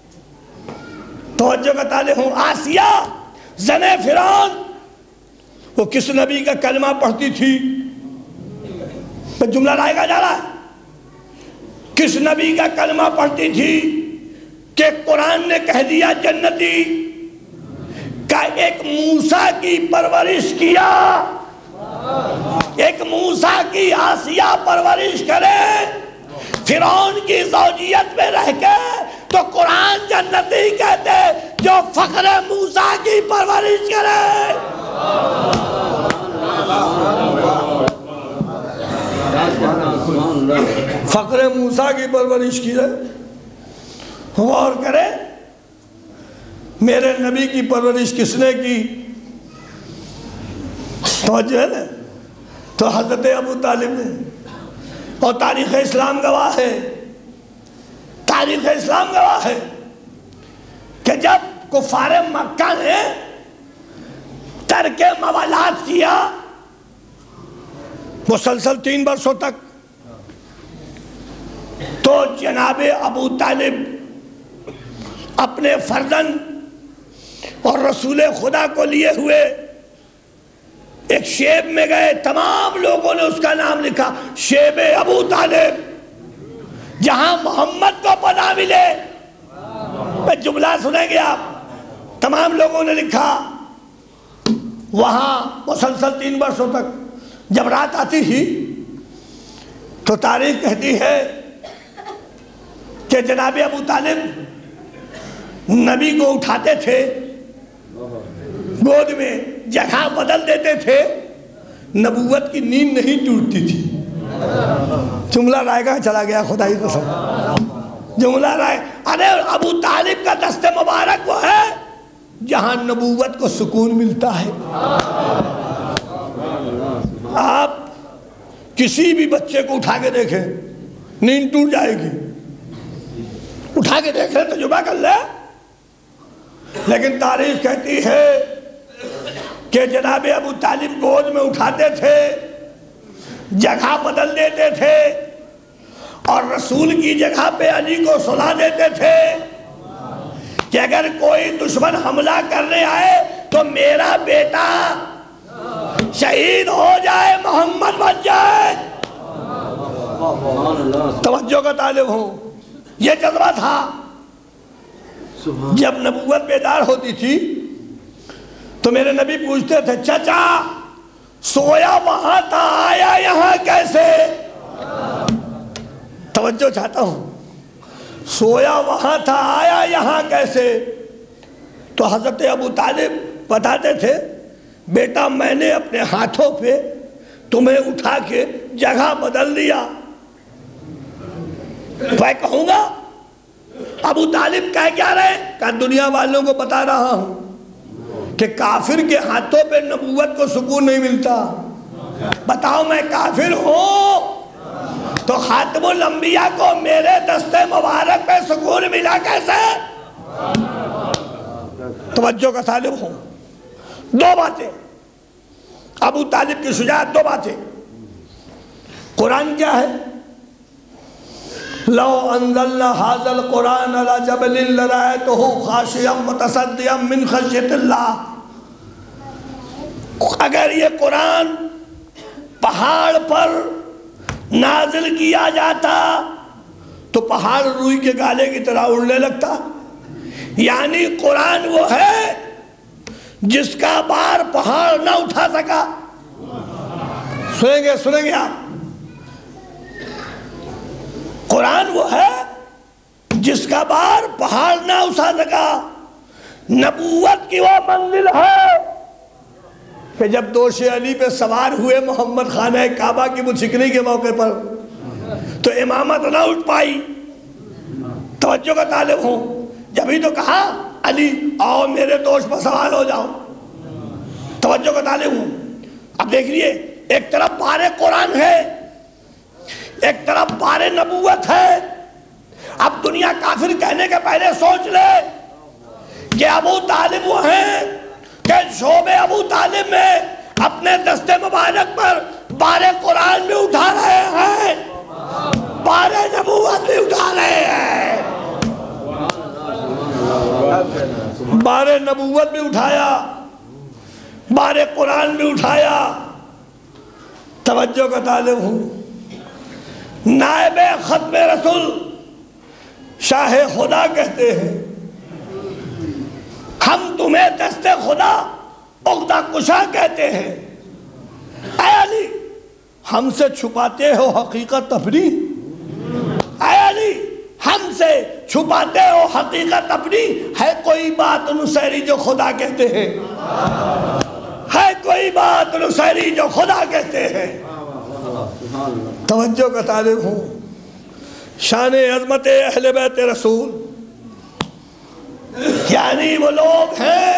توجہ کا طالب ہوں. آسیہ زن فرعون وہ کس نبی کا کلمہ پڑھتی تھی؟ جملہ لائے گا جا رہا ہے. کس نبی کا کلمہ پڑھتی تھی کہ قرآن نے کہہ دیا جنتی کا ایک موسیٰ کی پرورش کیا، ایک موسیٰ کی آسیہ پرورش کرے فرعون کی زوجیت میں رہ کے، تو قرآن جنتی کہتے جو فخر موسیٰ کی پرورش کرے. فخر موسیٰ کی پرورش کی ہے. غور کرے میرے نبی کی پرورش کس نے کی؟ توجہ ہے نا. تو حضرت ابو طالب نے. اور تاریخ اسلام گواہ ہے، تاریخ اسلام گواہ ہے کہ جب کفار مکہ نے ترک موالات کیا مسلسل تین برسوں تک، تو جناب ابو طالب اپنے فرزند اور رسول خدا کو لیے ہوئے ایک شیب میں گئے. تمام لوگوں نے اس کا نام لکھا شیب ابو طالب، جہاں محمد کو پناہ ملے. میں جملہ سنیں گے آپ. تمام لوگوں نے لکھا. وہاں مسلسل تین برسوں تک جب رات آتی تھی تو تاریخ کہتی ہے کہ جناب ابو طالب نبی کو اٹھاتے تھے گود میں جگہ بدل دیتے تھے، نبوت کی نیند نہیں ٹوٹتی تھی۔ جملہ رائے گاہ چلا گیا، خدائی قسم جملہ رائے۔ ارے ابو طالب کا دست مبارک وہ ہے جہاں نبوت کو سکون ملتا ہے۔ آپ کسی بھی بچے کو اٹھا کے دیکھیں، نیند ٹوٹ جائے گی، اٹھا کے دیکھیں، تجربہ کر لے۔ لیکن تاریخ کہتی ہے کہ جناب ابو طالب گود میں اٹھاتے تھے، جگہ بدل دیتے تھے، اور رسول کی جگہ پہ علی کو سلا دیتے تھے کہ اگر کوئی دشمن حملہ کرنے آئے تو میرا بیٹا شہید ہو جائے، محمد بچ جائے۔ توجہ کا طالب ہوں، یہ جذبہ تھا۔ جب نبوت بیدار ہوتی تھی تو میرے نبی پوچھتے تھے، چچا سویا وہاں تھا، آیا یہاں کیسے؟ توجہ چاہتا ہوں، سویا وہاں تھا، آیا یہاں کیسے؟ تو حضرت ابو طالب بتاتے تھے، بیٹا میں نے اپنے ہاتھوں پہ تمہیں اٹھا کے جگہ بدل دیا۔ میں کہوں گا ابو طالب کہہ کیا رہے؟ کہ دنیا والوں کو بتا رہا ہوں کہ کافر کے ہاتھوں پہ نبوت کو سکون نہیں ملتا۔ بتاؤ میں کافر ہوں تو خاتم الانبیاء کو میرے دست مبارک پہ سکون ملا کیسے؟ توجہ کا طالب ہوں، دو باتیں ابو طالب کی شجاعت، دو باتیں۔ قرآن کیا ہے؟ لو انزلنا هذا القرآن على جبل لرأيته خاشعا متصدعا من خشیۃ اللہ۔ اگر یہ قرآن پہاڑ پر نازل کیا جاتا تو پہاڑ روئی کے گالے کی طرح اڑنے لگتا۔ یعنی قرآن وہ ہے جس کا بار پہاڑ نہ اٹھا سکا۔ سنیں گے سنیں گے آپ، قرآن وہ ہے جس کا بار پہاڑ نہ اٹھا سکا۔ نبوت کی وہ منزل ہے کہ جب دوش علی پہ سوار ہوئے محمد خانہ کعبہ کی مچھکنے کے موقع پر تو امامت نہ اٹھ پائی۔ توجہ کا طالب ہوں، جبھی تو کہا علی آؤ میرے دوش پر سوار ہو جاؤ۔ توجہ کا طالب ہوں، اب دیکھ لیے، ایک طرف بار قرآن ہے، ایک طرف بار نبوت ہے۔ اب دنیا کافر کہنے کے پہلے سوچ لے کہ ابو طالب وہ ہیں کہ شعب ابو طالب میں اپنے دست مبارک پر بار قرآن بھی اٹھا رہے ہیں، بار نبوت بھی اٹھا رہے ہیں۔ بار نبوت بھی اٹھایا، بار قرآن بھی اٹھایا۔ توجہ کا طالب ہوں، نائب ختم رسول شاہ خدا کہتے ہیں، ہم تمہیں دست خدا عقدہ کشا کہتے ہیں۔ اے علی ہم سے چھپاتے ہو حقیقت اپنی، اے علی ہم سے چھپاتے ہو حقیقت اپنی، ہے کوئی بات نصیری جو خدا کہتے ہیں، ہے کوئی بات نصیری جو خدا کہتے ہیں۔ توجہ کا طالب ہوں، شان عظمت اہل بیت رسول، یعنی وہ لوگ ہیں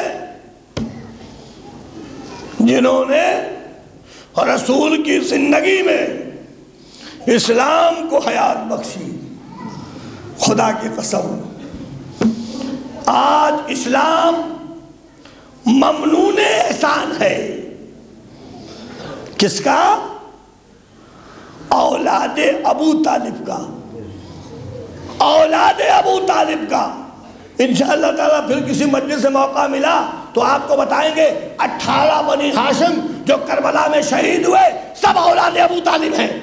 جنہوں نے رسول کی زندگی میں اسلام کو حیات بخشی۔ خدا کی قسم آج اسلام ممنون احسان ہے۔ کس کا؟ اولاد ابو طالب کا، اولاد ابو طالب کا۔ انشاءاللہ تعالیٰ پھر کسی مجلس سے موقع ملا تو آپ کو بتائیں گے اٹھارہ بنی ہاشم جو کربلا میں شہید ہوئے سب اولاد ابو طالب ہیں،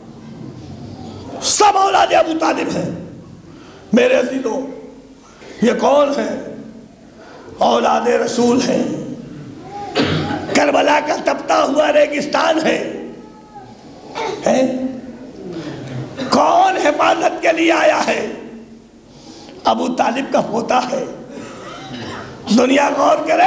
سب اولاد ابو طالب ہیں۔ میرے عزیزوں یہ کون ہیں؟ اولاد رسول ہیں۔ کربلا کا تپتا ہوا ریگستان ہے، کون حفاظت کے لیے آیا ہے؟ ابو طالب کا پوتا ہے، دنیا غور کرے،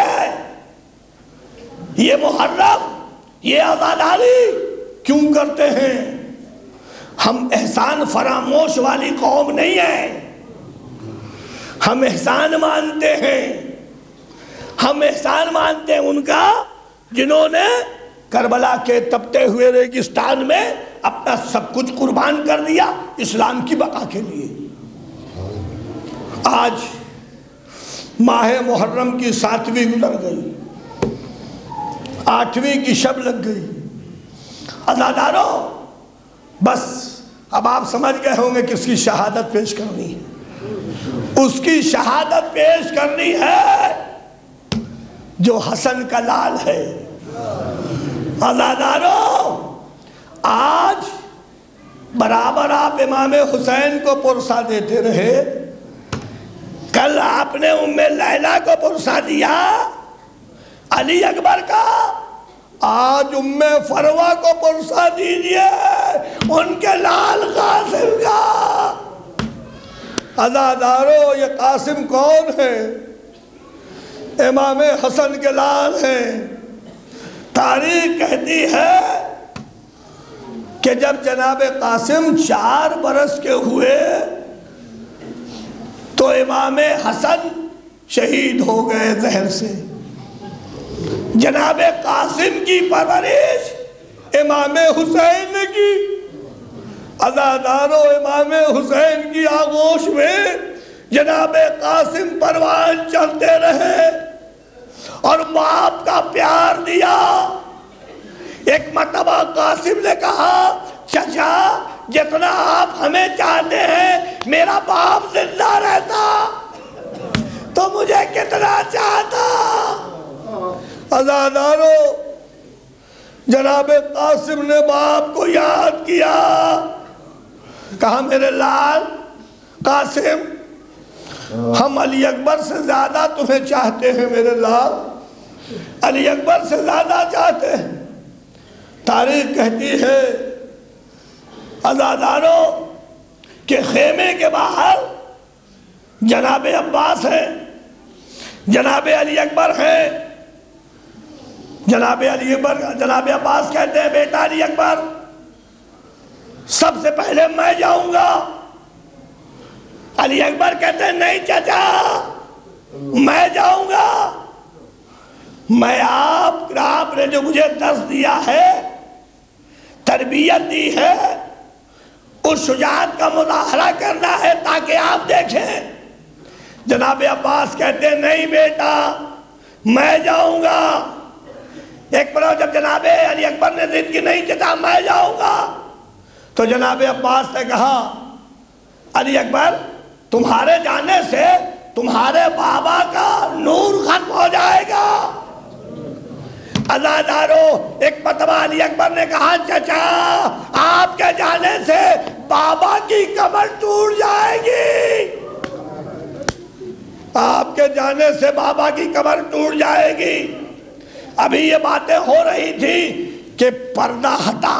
یہ محرم، یہ عزاداری کیوں کرتے ہیں؟ ہم احسان فراموش والی قوم نہیں ہیں، ہم احسان مانتے ہیں، ہم احسان مانتے ہیں ان کا جنہوں نے کربلا کے تپتے ہوئے ریگستان میں اپنا سب کچھ قربان کر دیا اسلام کی بقا کے لیے۔ آج ماہ محرم کی ساتویں گزر گئی، آٹھویں کی شب لگ گئی۔ عزادارو، بس اب آپ سمجھ گئے ہوں گے کس کی شہادت پیش کرنی ہے۔ اس کی شہادت پیش کرنی ہے جو حسن کا لال ہے۔ عزادارو، آج برابر آپ امام حسین کو پرسا دیتے رہے، کل آپ نے ام لیلہ کو پرسا دیا علی اکبر کا، آج ام فروہ کو پرسا دیجئے ان کے لال قاسم کا۔ عزادارو، یہ قاسم کون ہے؟ امام حسن کے لال ہیں۔ تاریخ کہتی ہے کہ جب جناب قاسم چار برس کے ہوئے تو امام حسن شہید ہو گئے زہر سے۔ جناب قاسم کی پرورش امام حسین نے کی۔ عزادارو، امام حسین کی آغوش میں جناب قاسم پروان چلتے رہے اور باپ کا پیار دیا۔ ایک مرتبہ قاسم نے کہا، چچا جتنا آپ ہمیں چاہتے ہیں میرا باپ زندہ رہتا تو مجھے کتنا چاہتا۔ عزادارو، جناب قاسم نے باپ کو یاد کیا، کہا میرے لال قاسم، ہم علی اکبر سے زیادہ تمہیں چاہتے ہیں میرے لال، علی اکبر سے زیادہ چاہتے ہیں۔ تاریخ کہتی ہے عزادارو کہ خیمے کے باہر جناب عباس ہیں، جناب علی اکبر ہیں۔ جناب علی اکبر جناب عباس کہتے ہیں، بیٹا علی اکبر، سب سے پہلے میں جاؤں گا۔ علی اکبر کہتے ہیں، نہیں چچا، میں جاؤں گا۔ میں آپ آپ نے جو مجھے درس دیا ہے، تربیت دی ہے، اس شجاعت کا مظاہرہ کرنا ہے تاکہ آپ دیکھیں۔ جناب عباس کہتے ہیں، نہیں بیٹا، میں جاؤں گا۔ ایک بار جب جناب علی اکبر نے ضد کی، نہیں چچا میں جاؤں گا، تو جناب عباس نے کہا، علی اکبر، تمہارے جانے سے تمہارے بابا کا نور ختم ہو جائے گا۔ عزادارو، ایک مرتبہ علی اکبر نے کہا، چچا آپ کے جانے سے بابا کی کمر ٹوٹ جائے گی، آپ کے جانے سے بابا کی کمر ٹوٹ جائے گی۔ ابھی یہ باتیں ہو رہی تھی کہ پردہ ہٹا،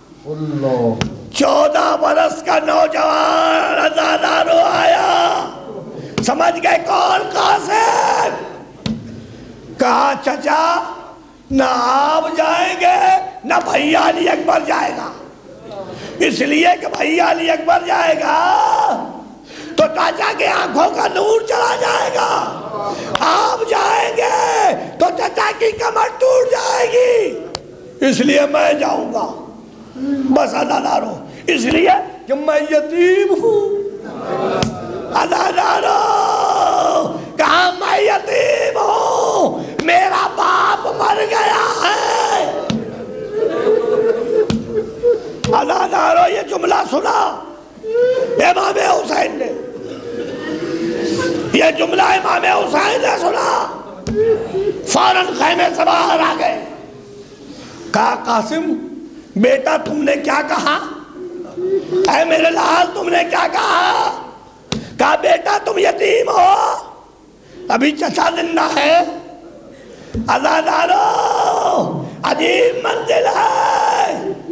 چودہ برس کا نوجوان عزادارو آیا۔ سمجھ گئے کون قاسم؟ کہا، چچا نہ آپ جائیں گے نہ بھیا علی اکبر جائے گا، اس لیے کہ بھیا علی اکبر جائے گا تو چچا کے آنکھوں کا نور چلا جائے گا، آپ جائیں گے تو چچا کی کمر ٹوٹ جائے گی، اس لیے میں جاؤں گا۔ بس عزادارو، اس لیے کہ میں یتیم ہوں۔ عزادارو، کہا میں یتیم ہوں، میرا باپ مر گیا ہے۔ عزادارو، یہ جملہ سنا امام حسین نے، یہ جملہ امام حسین نے سنا، فوراً خیمے سے باہر آ گئے۔ کہا، قاسم بیٹا تم نے کیا کہا؟ اے میرے لال تم نے کیا کہا؟ کہا، بیٹا تم یتیم ہو، ابھی چچا زندہ ہے۔ عزادارو، عجیب منزل ہے،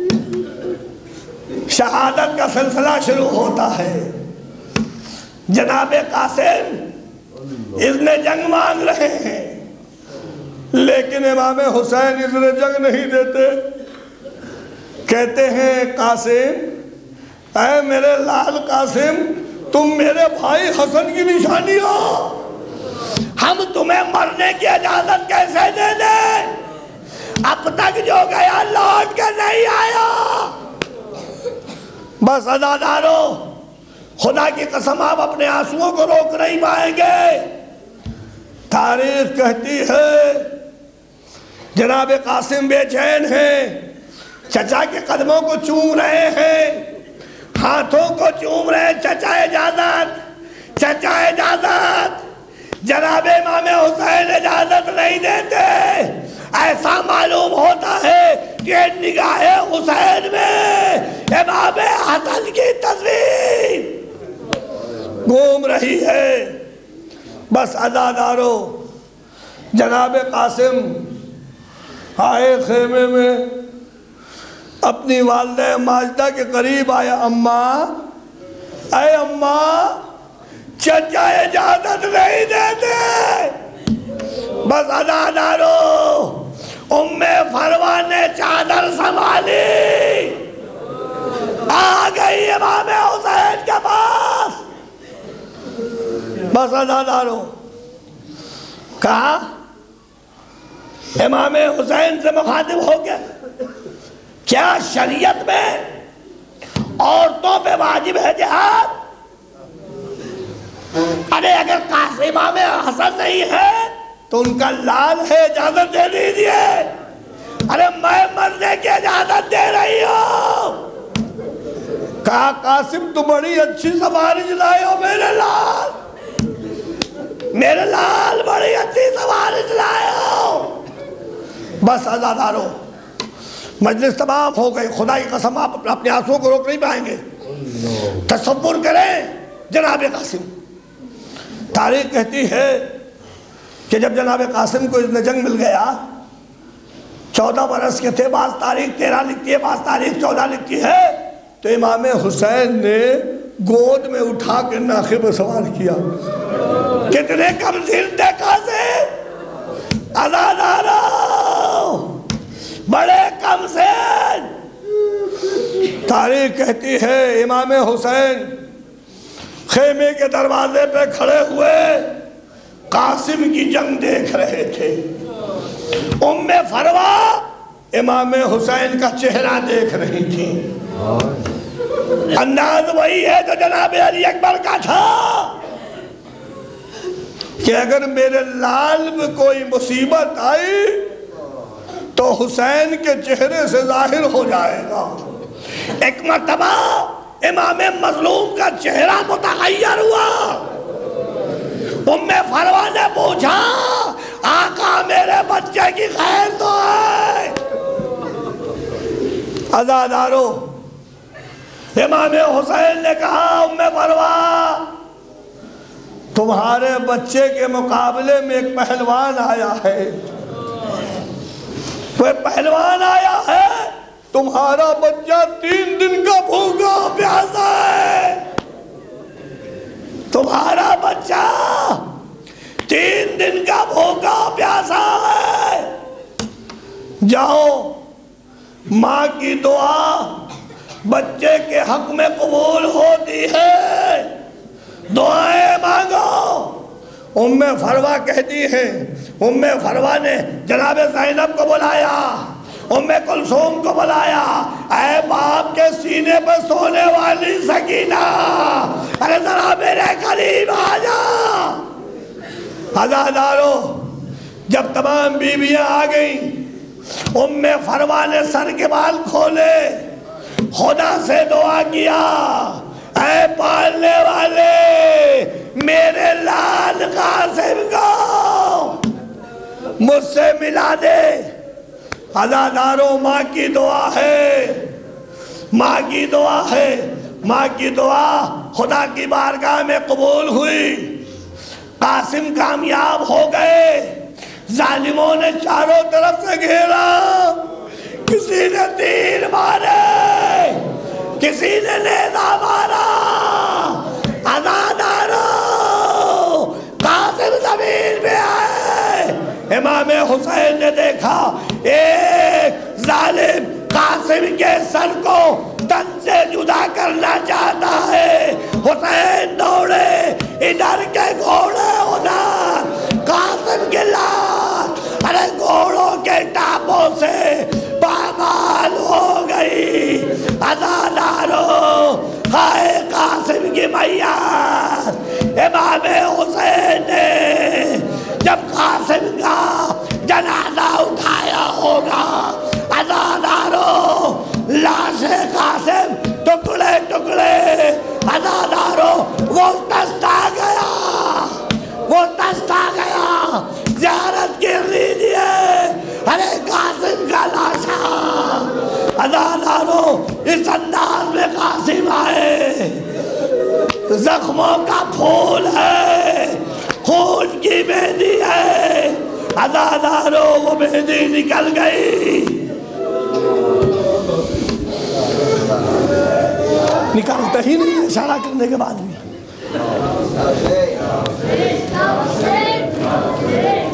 شہادت کا سلسلہ شروع ہوتا ہے۔ جناب قاسم اذن جنگ مانگ رہے ہیں، لیکن امام حسین اذن جنگ نہیں دیتے۔ کہتے ہیں قاسم، اے میرے لال قاسم، تم میرے بھائی حسن کی نشانی ہو، ہم تمہیں مرنے کی اجازت کیسے دے دیں؟ اب تک جو گیا لوٹ کے نہیں آیا۔ بس عزادارو، خدا کی قسم آپ اپنے آنسوؤں کو روک نہیں پائیں گے۔ تاریخ کہتی ہے جناب قاسم بے چین ہیں، چچا کے قدموں کو چوم رہے ہیں، ہاتھوں کو چوم رہے ہیں، چچا اجازت، چچا اجازت۔ جناب امام حسین اجازت نہیں دیتے۔ ایسا معلوم ہوتا ہے کہ نگاہ حسین میں امام حسن کی تصویر گھوم رہی ہے۔ بس عزادارو، جناب قاسم آئے خیمے میں، اپنی والدہ ماجدہ کے قریب آیا، اماں، اے اماں، چچا اجازت نہیں دیتے۔ بس عزادارو، ام فروا نے چادر سنبھالی، آ گئی امام حسین کے پاس۔ بس عزادارو، کہا امام حسین سے مخاطب ہو گیا، کیا شریعت میں عورتوں پہ واجب ہے جہاد؟ ارے اگر قاسم امام حسن نہیں ہے تو ان کا لال ہے، اجازت دے دیجئے۔ ارے میں مرنے کی اجازت دے رہی ہوں۔ کہا قاسم تو بڑی اچھی سفارش لائے ہو میرے لال، میرے لال بڑی اچھی سفارش لائے ہو۔ بس عزادارو، مجلس تمام ہو گئی، خدا کی قسم آپ اپنے آنسوؤں کو روک نہیں پائیں گے۔ تصور کریں جناب قاسم، تاریخ کہتی ہے کہ جب جناب قاسم کو اذن جنگ مل گیا، چودہ برس کے تھے، بعض تاریخ تیرہ لکھتی ہے، بعض تاریخ چودہ لکھتی ہے، تو امام حسین نے گود میں اٹھا کے ناخے پر سوار کیا۔ کتنے کم ذل تھے قاسم، عزادارو، بڑے کم ذل۔ تاریخ کہتی ہے امام حسین خیمے کے دروازے پہ کھڑے ہوئے قاسم کی جنگ دیکھ رہے تھے۔ ام فروا امام حسین کا چہرہ دیکھ رہی تھی۔ انداز وہی ہے جو جناب علی اکبر کا تھا کہ اگر میرے لال میں کوئی مصیبت آئی تو حسین کے چہرے سے ظاہر ہو جائے گا۔ ایک مرتبہ امام مظلوم کا چہرہ متغیر ہوا۔ ام فروا نے پوچھا، آقا میرے بچے کی خیر تو ہے؟ عزادارو، امام حسین نے کہا، ام فروا، تمہارے بچے کے مقابلے میں ایک پہلوان آیا ہے، وہ پہلوان آیا ہے، تمہارا بچہ تین دن کا بھوکا پیاسا ہے، تمہارا بچہ تین دن کا بھوکا پیاسا ہے۔ جاؤ، ماں کی دعا بچے کے حق میں قبول ہوتی ہے، دعائیں مانگو۔ ام فروا کہتی ہیں، ام فروا نے جناب زینب کو بلایا، ام کلثوم کو بلایا، اے باپ کے سینے پر سونے والی سکینہ، ارے ذرا میرے قریب آ جا۔ عزادارو، جب تمام بیویاں آ گئیں، ام فروا نے سر کے بال کھولے، خدا سے دعا کیا، اے پالنے والے میرے لال قاسم کو مجھ سے ملا دے۔ عزادارو، ماں کی دعا ہے، ماں کی دعا ہے، ماں کی دعا خدا کی بارگاہ میں قبول ہوئی۔ قاسم کامیاب ہو گئے، ظالموں نے چاروں طرف سے گھیرا، کسی نے تیر مارے، کسی نے نیزہ مارا۔ عزادارو، قاسم امام حسین نے دیکھا ایک ظالم قاسم کے سر کو تن سے جدا کرنا چاہتا ہے. حسین دوڑے ادھر کے گھوڑے ادھر، قاسم کی لاش ارے گھوڑوں کے ٹاپوں سے پامال ہو گئی. عزادارو ہائے قاسم کی میت. امام حسین نے جب قاسم کا جنازہ اٹھایا ہوگا، عزادارو لاش قاسم ٹکڑے ٹکڑے، عزادارو وہ دست آ گیا، وہ دست آ گیا. زیارت کر لیجئے ارے قاسم کا لاشا. عزادارو اس انداز میں قاسم آئے، زخموں کا پھول ہے، خون کی مہندی ہے. عزادارو وہ مہندی نکل گئی، نکالتا ہی نہیں ہے اشارہ کرنے کے بعد بھی.